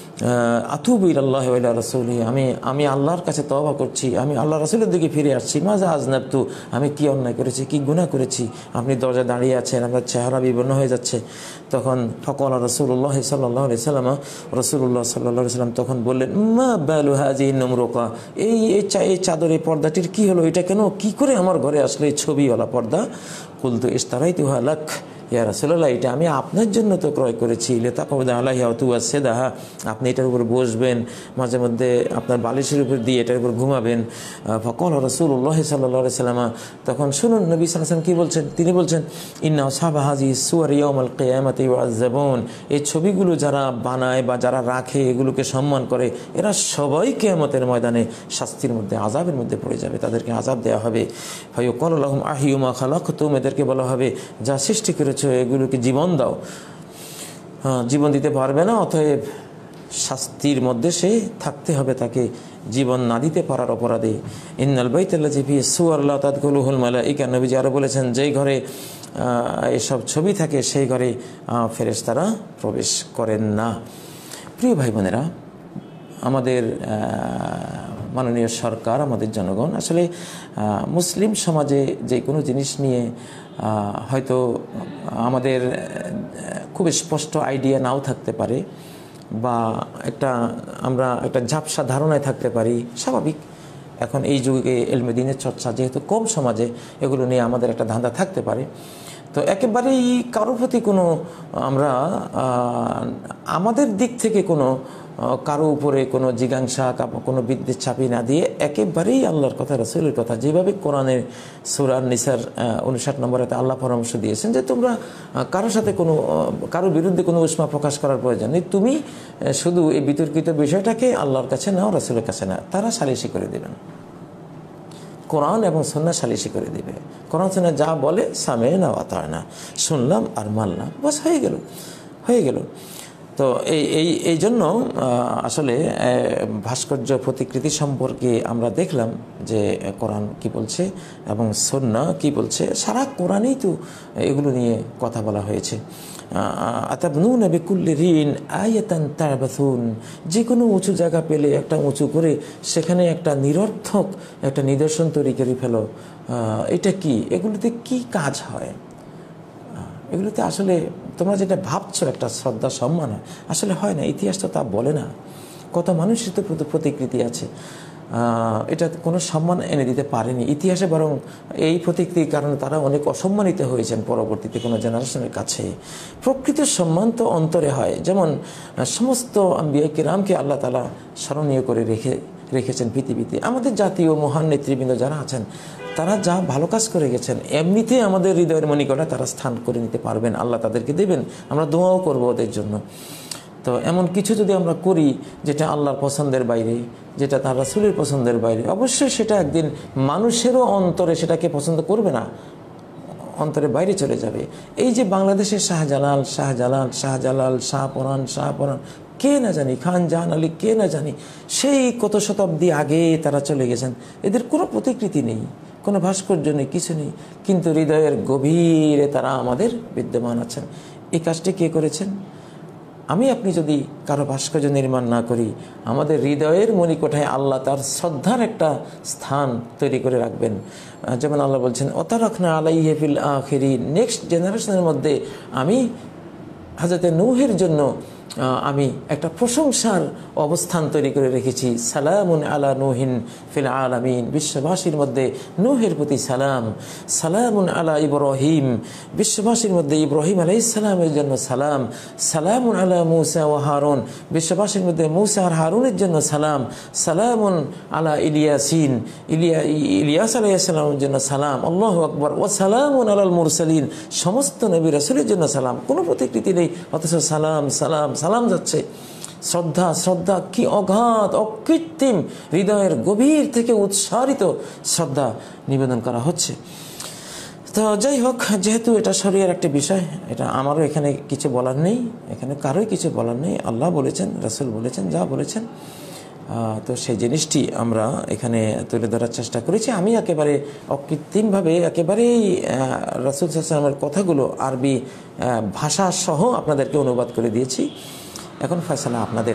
আতুবু ইলাল্লাহি ওয়া ইলা রাসূলিহি, আমি আমি আল্লাহর কাছে তওবা করছি, আমি আল্লাহ রাসূলের দিকে ফিরে আসছি। মাজা আযনাবতু, আমি কি অন্যায় করেছি, কি গুনাহ করেছি? আপনি দরজা দাঁড়িয়ে আছেন, আপনার চেহারা বিবর্ণ হয়ে যাচ্ছে। তখন ফাকালা রাসূলুল্লাহ সাল্লাল্লাহু আলাইহি ওয়াসাল্লাম, রাসূলুল্লাহ সাল্লাল্লাহু আলাইহি ওয়াসাল্লাম তখন বললেন, মা বালু হাযিহি নুমরুকা, এই এই চাদর, এই পর্দাটির কি হলো? এটা কেন, কি করে আমার ঘরে আসলো এই ছবিওয়ালা পর্দা? কুলতু ইশতারাইতুহা লাক ইয়া রাসূলুল্লাহ, এটা আমি আপনার জন্য তো ক্রয় করেছি। লিতাকউদা আলাইহা ওয়া তুওয়াসসিদাহা, আপনি এটার উপর বসবেন, মাঝে মধ্যে আপনার বালিশের উপর দিয়ে এটার উপর ঘুমাবেন। ফাকাল রাসূলুল্লাহ সাল্লাল্লাহু আলাইহি ওয়াসাল্লাম, তখন শুনুন নবী সাল্লাল্লাহু আলাইহি ওয়াসাল্লাম কি বলছেন। তিনি বলছেন, ইন্না আসহাবা হাযিহি সুওয়ার ইয়াউমাল কিয়ামাতি ইউআযাবুন, এই ছবিগুলো যারা বানায় বা যারা রাখে, এগুলোকে সম্মান করে, এরা সবাই কিয়ামতের ময়দানে শাস্তির মধ্যে, আযাবের মধ্যে পড়ে যাবে, তাদেরকে আযাব দেওয়া হবে। ফায়ুকালু লাহুম আহিয়ু মা খালাকতুম, এদেরকে বলা হবে যা সৃষ্টি করে এগুলোকে জীবন দাও। হ্যাঁ, জীবন দিতে পারবে না, অতএব শাস্তির মধ্যে সে থাকতে হবে, তাকে জীবন না দিতে পারার অপরাধে। ইন্নাল বাইতাল্লাযী ফীহি সুওয়ার লা তাদখুলুহুল মালাইকা, নবীজি আরো বলেছেন, যেই ঘরে এসব ছবি থাকে সেই ঘরে ফেরেশতারা প্রবেশ করেন না। প্রিয় ভাই বোনেরা, আমাদের মাননীয় সরকার, আমাদের জনগণ আসলে মুসলিম সমাজে যে কোনো জিনিস নিয়ে হয়তো আমাদের খুব স্পষ্ট আইডিয়া নাও থাকতে পারে, বা একটা আমরা একটা ঝাপসা ধারণায় থাকতে পারি, স্বাভাবিক। এখন এই যুগে ইলমে দ্বীনের চর্চা যেহেতু কম সমাজে, এগুলো নিয়ে আমাদের একটা ধান্দা থাকতে পারে। তো একেবারেই কারোর প্রতি কোনো আমরা আমাদের দিক থেকে কোনো কারো উপরে কোনো জিজ্ঞাসা, কোনো বিদ্বেষ চাপিয়ে না দিয়ে একেবারেই আল্লাহর কথা, রাসূলের কথা, যেভাবে কোরআনের সূরা নিসার উনষাট নম্বরেতে আল্লাহ পরামর্শ দিয়েছেন যে তোমরা কারোর সাথে কোনো কারোর বিরুদ্ধে কোনো উষ্মা প্রকাশ করার প্রয়োজন নেই, তুমি শুধু এই বিতর্কিত বিষয়টাকে আল্লাহর কাছে নাও, রাসূলের কাছে নাও, তারা সালিশি করে দেবেন। কোরআন এবং সুন্নাহ সালিশি করে দিবে। কোরআন সুন্নাহ যা বলে সামি'না ওয়া আতা'না, শুনলাম আর মানলাম, বাস হয়ে গেল হয়ে গেল তো এই এই এই জন্য আসলে ভাস্কর্য, প্রতিকৃতি সম্পর্কে আমরা দেখলাম যে কোরআন কি বলছে এবং সুন্নাহ কি বলছে। সারা কোরআনেই তো এগুলো নিয়ে কথা বলা হয়েছে। আতাবনুনা বিকুল্লি রিন আয়াতান তা'বাসুন, যে কোনো উঁচু জায়গা পেলে একটা উঁচু করে সেখানে একটা নিরর্থক একটা নিদর্শন তৈরি করে ফেলো, এটা কি? এগুলোতে কি কাজ হয়? এগুলোতে আসলে তোমরা যেটা ভাবছো একটা শ্রদ্ধা সম্মান হয়, আসলে হয় না। ইতিহাস তো তা বলে না। কত মানুষের তো প্রতিকৃতি আছে, এটা কোনো সম্মান এনে দিতে পারেনি ইতিহাসে, বরং এই প্রতিকৃতির কারণে তারা অনেক অসম্মানিত হয়েছেন পরবর্তীতে কোনো জেনারেশনের কাছে। প্রকৃত সম্মান তো অন্তরে হয়, যেমন সমস্ত আম্বিয়া কিরামকে আল্লাহ তাআলা স্মরণীয় করে রেখে রেখেছেন পৃথিবীতে। আমাদের জাতীয় মহান নেতৃবৃন্দ যারা আছেন তারা যা ভালো কাজ করে গেছেন, এমনিতে আমাদের হৃদয়ের মণিকণা তারা স্থান করে নিতে পারবেন, আল্লাহ তাদেরকে দেবেন, আমরা দোয়াও করবো ওদের জন্য। তো এমন কিছু যদি আমরা করি যেটা আল্লাহর পছন্দের বাইরে, যেটা তার রাসূলের পছন্দের বাইরে, অবশ্যই সেটা একদিন মানুষেরও অন্তরে সেটাকে পছন্দ করবে না, অন্তরে বাইরে চলে যাবে। এই যে বাংলাদেশের শাহজালাল শাহজালাল শাহজালাল শাহপরান শাহপরান কে না জানি, খান জাহান আলী কে না জানি, সেই কত শতাব্দী আগে তারা চলে গেছেন। এদের কোনো প্রতিকৃতি নেই, কোনো ভাস্কর্য নেই, কিছু নেই, কিন্তু হৃদয়ের গভীরে তারা আমাদের বিদ্যমান আছেন। এই কাজটি কে করেছেন? আমি আপনি যদি কারো ভাস্কর্য নির্মাণ না করি, আমাদের হৃদয়ের মণিকোঠায় আল্লাহ তার শ্রদ্ধার একটা স্থান তৈরি করে রাখবেন। যেমন আল্লাহ বলছেন, অতারাকনা আলাইহি ফিল আখিরিন, নেক্সট জেনারেশনের মধ্যে আমি হযরতে নূহের জন্য আমি একটা প্রশংসার অবস্থান তৈরি করে রেখেছি। সালামুন আলা নূহিন ফিল আলামিন, বিশ্ববাসীর মধ্যে নূহের প্রতি সালাম। সালামুন আলা ইব্রাহিম, বিশ্ববাসীর মধ্যে ইব্রাহিম আলাইহিস সালামের জন্য সালাম। সালামুন আলা মূসা ওয়া হারুন, বিশ্ববাসীর মধ্যে মূসা আর হারুনের জন্য সালাম। সালামুন আলা ইলিয়াসিন, ইলিয়া ইলিয়াস আলাইহিস সালামের জন্য সালাম। আল্লাহু আকবার। ওয়া সালামুন আলাল মুরসালিন, সমস্ত নবী রাসূলের জন্য সালাম। কোনো প্রতিকৃতি নেই, অথচ সালাম সালাম সালাম যাচ্ছে। শ্রদ্ধা শ্রদ্ধা কি অগাধ, অকৃত্রিম, হৃদয়ের গভীর থেকে উৎসারিত শ্রদ্ধা নিবেদন করা হচ্ছে। তো যাই হোক, যেহেতু এটা শরীয়তের একটা বিষয়, এটা আমারও এখানে কিছু বলার নেই, এখানে কারোই কিছু বলার নেই। আল্লাহ বলেছেন, রাসূল বলেছেন, যা বলেছেন, তো সেই জিনিসটি আমরা এখানে তুলে ধরার চেষ্টা করেছি। আমি একেবারে অকৃত্রিমভাবে একেবারেই রাসূল সাল্লাল্লাহু আলাইহি ওয়াসাল্লামের কথাগুলো আরবি ভাষা সহ আপনাদেরকে অনুবাদ করে দিয়েছি। এখন ফয়সালা আপনাদের।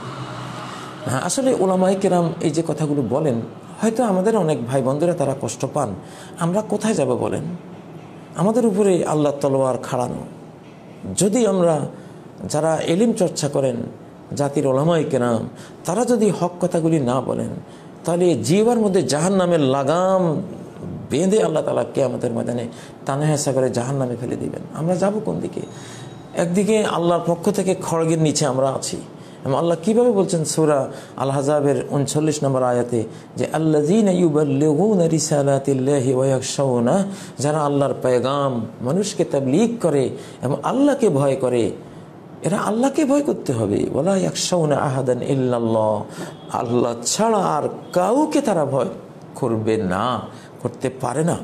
আসলে উলামায়ে কেরাম এই যে কথাগুলো বলেন, হয়তো আমাদের অনেক ভাই বন্ধুরা তারা কষ্ট পান। আমরা কোথায় যাব বলেন? আমাদের উপরে আল্লাহর তলোয়ার খাড়ানো। যদি আমরা যারা ইলম চর্চা করেন, জাতির উলামায়ে কেরাম, তারা যদি হক কথাগুলি না বলেন, তাহলে জিহ্বার মধ্যে জাহান্নামের লাগাম বেঁধে আল্লাহ তাআলা কিয়ামতের ময়দানে টানা হেঁচড়া করে জাহান্নামে ফেলে দিবেন। আমরা যাব কোন দিকে? একদিকে আল্লাহর পক্ষ থেকে খড়গের নিচে আমরা আছি। এবং আল্লাহ কীভাবে বলছেন সূরা আল আহজাবের উনচল্লিশ নম্বর আয়াতে, যে আল্লাযীনা ইউবাল্লিগুনা রিসালাতিল্লাহি ওয়া ইয়াখশাউনা, যারা আল্লাহর পেগাম মানুষকে তাবলীগ করে এবং আল্লাহকে ভয় করে, এরা আল্লাহকে ভয় করতে হবে। ওয়ালা ইয়াখশাউনা আহাদান ইল্লাল্লাহ, আল্লাহ ছাড়া আর কাউকে তারা ভয় করবে না, করতে পারে না।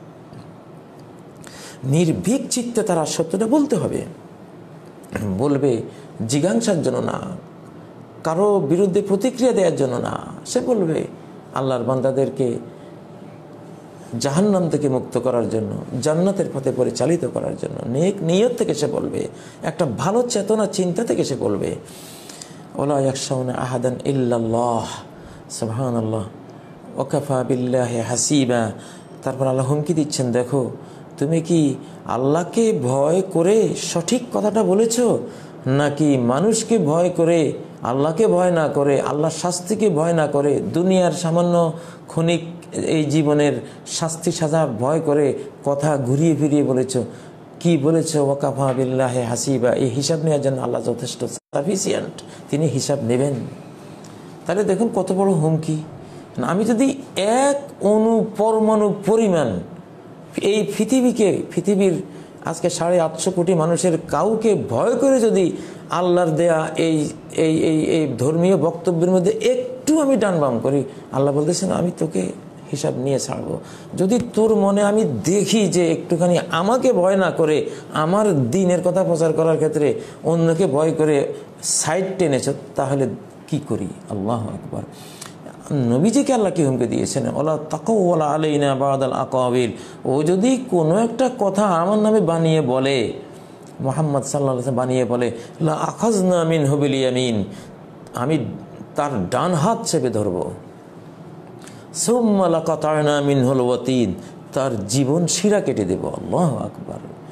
নির্ভীক চিত্তে তারা সত্যটা বলতে হবে, বলবে জিজ্ঞাসার জন্য না, কারো বিরুদ্ধে প্রতিক্রিয়া দেওয়ার জন্য না। সে বলবে আল্লাহর বান্দাদেরকে জাহান্নাম থেকে মুক্ত করার জন্য, জান্নাতের পথে পরিচালিত করার জন্য, নেক নিয়ত থেকে সে বলবে, একটা ভালো চেতনা চিন্তা থেকে সে বলবে। ওয়ালা ইয়াখশাউনা আহাদান ইল্লাল্লাহ, সুবহানাল্লাহ, ওয়া কাফা বিল্লাহি হাসিবা। তারপর আল্লাহ হুমকি দিচ্ছেন, দেখো তুমি কি আল্লাহকে ভয় করে সঠিক কথাটা বলেছ, নাকি মানুষকে ভয় করে, আল্লাহকে ভয় না করে, আল্লাহর শাস্তিকে ভয় না করে, দুনিয়ার সামান্য ক্ষণিক এই জীবনের শাস্তি সাজা ভয় করে কথা ঘুরিয়ে ফিরিয়ে বলেছ? কি বলেছ? ওয়াকাফা বিল্লাহি হাসিবা। এই হিসাব নেওয়ার জন্য আল্লাহ যথেষ্ট সাফিসিয়েন্ট, তিনি হিসাব নেবেন। তাহলে দেখুন কত বড় হুমকি। আমি যদি এক অণু পরমাণু পরিমাণ এই পৃথিবীকে, পৃথিবীর আজকে সাড়ে আটশো কোটি মানুষের কাউকে ভয় করে যদি আল্লাহর দেয়া এই এই এই এই ধর্মীয় বক্তব্যের মধ্যে একটু আমি ডানবাম করি, আল্লাহ বলতেছেন আমি তোকে হিসাব নিয়ে ছাড়বো। যদি তোর মনে আমি দেখি যে একটুখানি আমাকে ভয় না করে আমার দ্বীনের কথা প্রচার করার ক্ষেত্রে অন্যকে ভয় করে সাইড টেনেছ, তাহলে কি করি? আল্লাহু আকবার। নবীজিকে আল্লাহ কি হুমকি দিয়েছেন, ওলা তাকাওয়ালা আলাইনা বাদাল আকাবিল। ও যদি কোনো একটা কথা আমার নামে বানিয়ে বলে, মুহাম্মদ সাল্লাল্লাহু আলাইহি ওয়াসাল্লাম বানিয়ে বলে, লা আখাযনা মিনহু বিল ইয়ামিন, আমি তার ডান হাত চেপে ধরবো। সুম্মা লাকাতা'না মিনহুল ওয়াতিন, তার জীবন শিরা কেটে দেব। আল্লাহু আকবার।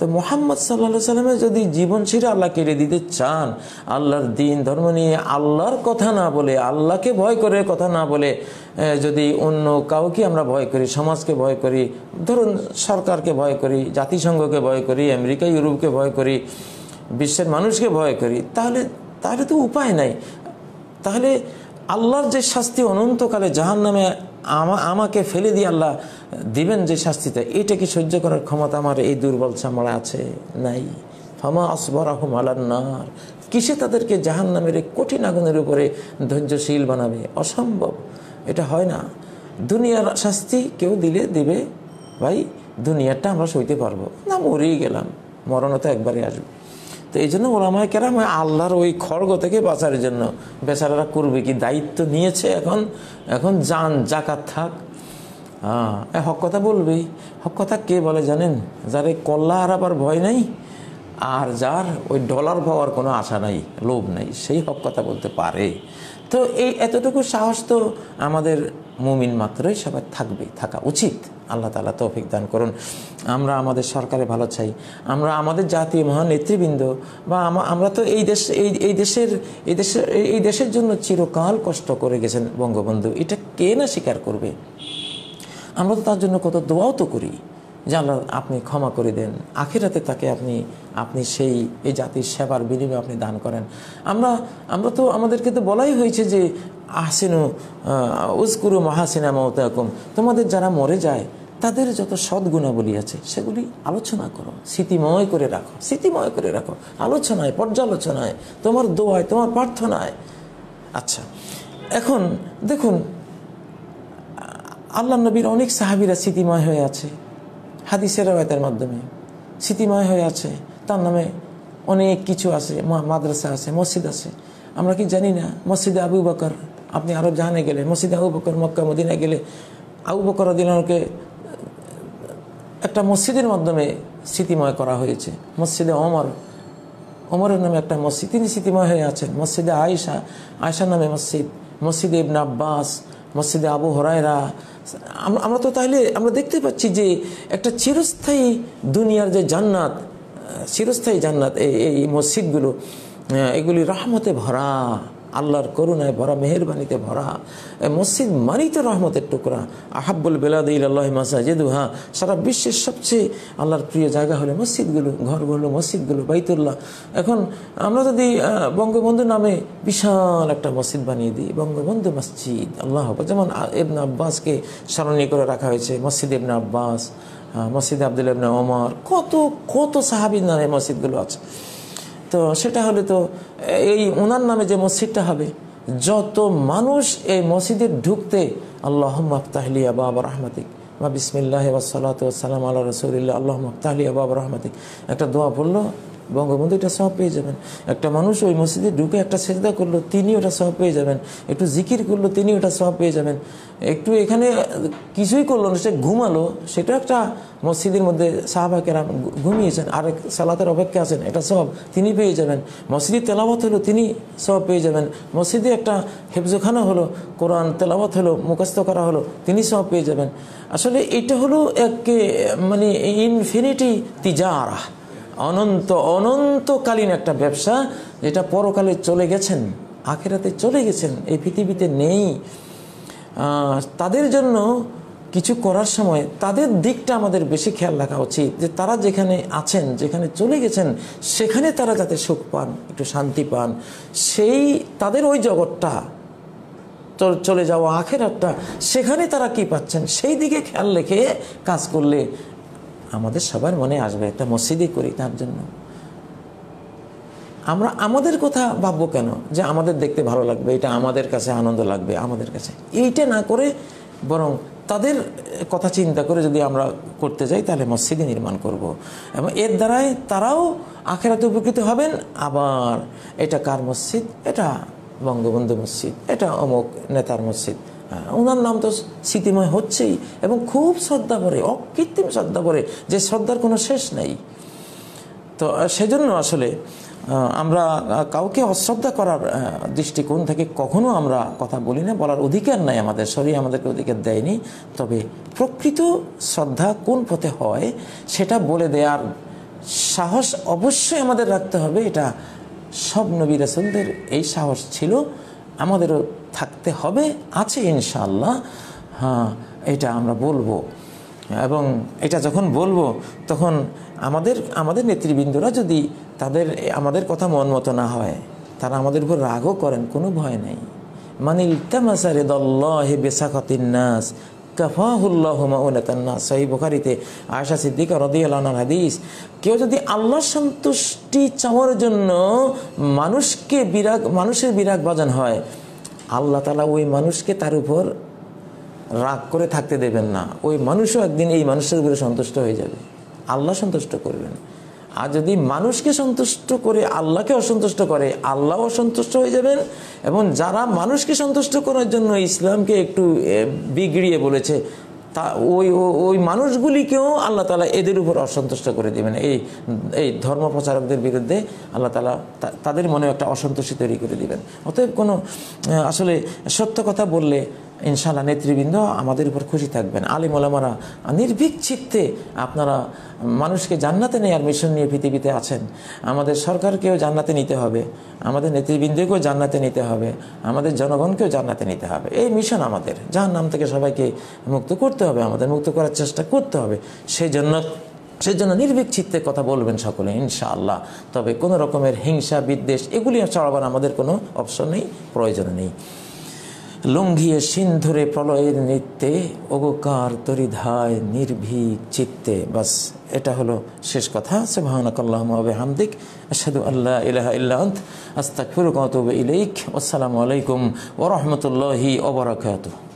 তো মুহাম্মদ সাল্লাল্লাহু আলাইহি সাল্লামের যদি জীবন ছেড়ে আল্লাহ কেড়ে দিতে চান, আল্লাহর দিন ধর্ম নিয়ে আল্লাহর কথা না বলে, আল্লাহকে ভয় করে কথা না বলে যদি অন্য কাউকে আমরা ভয় করি, সমাজকে ভয় করি, ধরুন সরকারকে ভয় করি, জাতিসংঘকে ভয় করি, আমেরিকা ইউরোপকে ভয় করি, বিশ্বের মানুষকে ভয় করি, তাহলে তাহলে তো উপায় নাই। তাহলে আল্লাহর যে শাস্তি অনন্তকালে জাহান্নামে আমা আমাকে ফেলে দিয়ে আল্লাহ দিবেন যে শাস্তিটা, এটা কি সহ্য করার ক্ষমতা আমার এই দুর্বল চামড়া আছে? নাই। ফামা আসবরাহুম আলান নার, কিসে তাদেরকে জাহান্নামের এই কঠিন আগুনের উপরে ধৈর্যশীল বানাবে? অসম্ভব, এটা হয় না। দুনিয়ার শাস্তি কেউ দিলে দিবে, ভাই দুনিয়ারটা আমরা সইতে পারবো না, মরেই গেলাম, মরণ তো একবারে আসবে। তো এই জন্য ওলামায়ে কেরাম আল্লাহর ওই খড়গ থেকে বাঁচার জন্য বেচারারা করবে কি, দায়িত্ব নিয়েছে, এখন এখন জান জাকাত থাক, হ্যাঁ হক কথা বলবেই। হক কথা কে বলে জানেন? যার এই কল্লা হারাবার ভয় নাই, আর যার ওই ডলার পাওয়ার কোনো আশা নাই, লোভ নাই, সেই হক কথা বলতে পারে। তো এই এতটুকু সাহস তো আমাদের মুমিন মাত্রই সবাই থাকবে, থাকা উচিত। আল্লাহ তাআলা তৌফিক দান করুন। আমরা আমাদের সরকারে ভালো চাই, আমরা আমাদের জাতীয় মহান নেতৃবৃন্দ বা আমরা তো এই দেশ এই এই দেশের এই দেশের এই দেশের জন্য চিরকাল কষ্ট করে গেছেন বঙ্গবন্ধু, এটা কে না স্বীকার করবে? আমরা তো তার জন্য কত দোয়াও তো করি যে আল্লাহ আপনি ক্ষমা করে দেন, আখিরাতে তাকে আপনি আপনি সেই এই জাতির সেবার বিনিময়ে আপনি দান করেন। আমরা আমরা তো আমাদেরকে তো বলাই হয়েছে যে আহসিনু উযকুরু মাহাসিনা মাউতাকুম, তোমাদের যারা মরে যায় তাদের যত সদ্গুণাবলী আছে সেগুলি আলোচনা করো, স্মৃতিময় করে রাখো, স্মৃতিময় করে রাখো, আলোচনায়, পর্যালোচনায়, তোমার দোয়ায়, তোমার প্রার্থনায়। আচ্ছা, এখন দেখুন আল্লাহ নবীর অনেক সাহাবীরা স্মৃতিময় হয়ে আছে, হাদিসের রওয়ায়াতের মাধ্যমে স্মৃতিময় হয়ে আছে, তার নামে অনেক কিছু আছে, মাদ্রাসা আছে, মসজিদ আছে। আমরা কি জানি না মসজিদে আবু বকর, আপনি আরব জাহানে গেলে মসজিদে আবু বকর, মক্কা মদিনায় গেলে আবু বকর রাদিয়াল্লাহু আনহুকে একটা মসজিদের মাধ্যমে স্মৃতিময় করা হয়েছে। মসজিদে ওমর, ওমরের নামে একটা মসজিদ, তিনি স্মৃতিময় হয়ে আছেন। মসজিদে আয়েশা, আয়েশার নামে মসজিদ, মসজিদে ইবনে আব্বাস, মসজিদে আবু হুরায়রা। আমরা তো তাহলে আমরা দেখতে পাচ্ছি যে একটা চিরস্থায়ী দুনিয়ার যে জান্নাত, চিরস্থায়ী জান্নাত, এই এই মসজিদগুলো, এগুলি রহমতে ভরা, আল্লাহর করুণায় ভরা, মেহেরবানিতে ভরা। মসজিদ মানেই তো রহমতের টুকরা। আহাব্বুল বিলাদি ইলাল্লাহি মাসাজিদুহা, সারা বিশ্বের সবচেয়ে আল্লাহর প্রিয় জায়গা হলো মসজিদগুলো, ঘরগুলো, মসজিদগুলো, বাইতুল্লাহ। এখন আমরা যদি বঙ্গবন্ধু নামে বিশাল একটা মসজিদ বানিয়ে দিই, বঙ্গবন্ধু মসজিদ, আল্লাহ, যেমন ইবনে আব্বাসকে স্মরণীয় করে রাখা হয়েছে, মসজিদ ইবনে আব্বাস, মসজিদ আব্দুল্লাহ ইবনে ওমর, কত কত সাহাবীর নামে মসজিদগুলো আছে। তো সেটা হলে তো এই ওনার নামে যে মসজিদটা হবে, যত মানুষ এই মসজিদে ঢুকতে আল্লাহুম্মা আফতাহ লি আবওয়াব রাহমাতিক ওয়া বিসমিল্লাহি ওয়াস সালাতু ওয়াস সালামু আলা রাসূলিল্লাহ আল্লাহুম্মা আফতাহ লি আবওয়াব রাহমাতিক, একটা দোয়া পড়লো, বঙ্গবন্ধু এটা সওয়াব পেয়ে যাবেন। একটা মানুষ ওই মসজিদে ঢুকে একটা সেজদা করলো, তিনি ওটা সওয়াব পেয়ে যাবেন। একটু জিকির করলো, তিনি ওটা সওয়াব পেয়ে যাবেন। একটু এখানে কিছুই করলো না, সে ঘুমালো, সেটা একটা মসজিদের মধ্যে সাহাবা কেরাম ঘুমিয়েছেন, আরেক সালাতের অপেক্ষা আছেন, এটা সওয়াব তিনি পেয়ে যাবেন। মসজিদে তেলাওয়াত হলো, তিনি সওয়াব পেয়ে যাবেন। মসজিদে একটা হেফজখানা হলো, কোরআন তেলাওয়াত হলো, মুখস্থ করা হলো, তিনি সওয়াব পেয়ে যাবেন। আসলে এটা হলো এক মানে ইনফিনিটি তিজারা, অনন্ত অনন্তকালীন একটা ব্যবসা, যেটা পরকালে চলে গেছেন, আখিরাতে চলে গেছেন, এই পৃথিবীতে নেই। তাদের জন্য কিছু করার সময় তাদের দিকটা আমাদের বেশি খেয়াল রাখা উচিত, যে তারা যেখানে আছেন, যেখানে চলে গেছেন, সেখানে তারা যাতে সুখ পান, একটু শান্তি পান, সেই তাদের ওই জগৎটা, চলে যাওয়া আখিরাতটা, সেখানে তারা কি পাচ্ছেন সেই দিকে খেয়াল রেখে কাজ করলে আমাদের সবার মনে আসবে একটা মসজিদই করি তার জন্য। আমরা আমাদের কথা ভাববো কেন, যে আমাদের দেখতে ভালো লাগবে, এটা আমাদের কাছে আনন্দ লাগবে, আমাদের কাছে এইটা না করে বরং তাদের কথা চিন্তা করে যদি আমরা করতে যাই, তাহলে মসজিদই নির্মাণ করব এবং এর দ্বারাই তারাও আখিরাতে উপকৃত হবেন। আবার এটা কার মসজিদ? এটা বঙ্গবন্ধু মসজিদ, এটা অমুক নেতার মসজিদ, ওনার নাম তো স্মৃতিময় হচ্ছেই এবং খুব শ্রদ্ধা করে, অকৃত্রিম শ্রদ্ধা করে, যে শ্রদ্ধার কোনো শেষ নেই। তো সেজন্য আসলে আমরা কাউকে অশ্রদ্ধা করার দৃষ্টিকোণ থেকে কখনো আমরা কথা বলি না, বলার অধিকার নাই আমাদের, শরীর আমাদেরকে অধিকার দেয়নি। তবে প্রকৃত শ্রদ্ধা কোন পথে হয় সেটা বলে দেওয়ার সাহস অবশ্যই আমাদের রাখতে হবে। এটা সব নবী রাসূলদের এই সাহস ছিল, আমাদেরও থাকতে হবে, আছে ইনশাআল্লাহ। হ্যাঁ, এটা আমরা বলবো, এবং এটা যখন বলবো তখন আমাদের আমাদের নেতৃবৃন্দরা যদি তাদের আমাদের কথা মন মতো না হয়, তারা আমাদের উপর রাগও করেন, কোনো ভয় নেই। মানিল তামাসা রিদাল্লাহি বিসাখাতিন নাস কাফাহুল্লাহু মাউনাতান নাস। সহিহ বুখারীতে আয়েশা সিদ্দিকা রাদিয়াল্লাহু আনহার হাদিস, কেউ যদি আল্লাহর সন্তুষ্টি চাওয়ার জন্য মানুষকে বিরাগ মানুষের বিরাগ বাজন হয়, আল্লাহ তাআলা ওই মানুষকে তার উপর রাগ করে থাকতে দেবেন না। ওই মানুষও একদিন এই মানুষের উপরে সন্তুষ্ট হয়ে যাবে, আল্লাহ সন্তুষ্ট করবেন। আর যদি মানুষকে সন্তুষ্ট করে আল্লাহকে অসন্তুষ্ট করে, আল্লাহ অসন্তুষ্ট হয়ে যাবেন। এবং যারা মানুষকে সন্তুষ্ট করার জন্য ইসলামকে একটু বিগড়িয়ে বলেছে, তা ওই ওই মানুষগুলিকেও আল্লাহ তাআলা এদের উপর অসন্তুষ্ট করে দেবেন। এই এই ধর্ম প্রচারকদের বিরুদ্ধে আল্লাহ তাআলা তাদের মনে একটা অসন্তুষ্টি তৈরি করে দিবেন। অতএব কোনো আসলে সত্য কথা বললে ইনশাআল্লাহ নেতৃবৃন্দ আমাদের উপর খুশি থাকবেন। আলিম ওলামারা নির্ভীক চিত্তে আপনারা মানুষকে জান্নাতে নেওয়ার মিশন নিয়ে পৃথিবীতে আছেন। আমাদের সরকারকেও জান্নাতে নিতে হবে, আমাদের নেতৃবৃন্দকেও জান্নাতে নিতে হবে, আমাদের জনগণকেও জান্নাতে নিতে হবে। এই মিশন আমাদের, জাহান্নাম থেকে সবাইকে মুক্ত করতে হবে, আমাদের মুক্ত করার চেষ্টা করতে হবে। সেই জন্য সেই জন্য নির্ভীক চিত্তে কথা বলবেন সকলে ইনশাআল্লাহ। তবে কোনো রকমের হিংসা বিদ্বেষ এগুলি চড়াবার আমাদের কোনো অপশন নেই, প্রয়োজন নেই। লঙ্ঘিয়ে সিন্ধুরে প্রলয়ের নৃত্যে ওগোকার তরিধায় নির্ভীক চিত্তে। বাস এটা হলো শেষ কথা। সুবহানাকাল্লাহুম্মা ওয়া বিহামদিক আশহাদু আল্লা ইলাহা ইল্লা আনতা আস্তাগফিরুকা ওয়া আতুবু ইলাইক। আসসালামু আলাইকুম ওয়া রাহমাতুল্লাহি ওয়া বারাকাতুহু।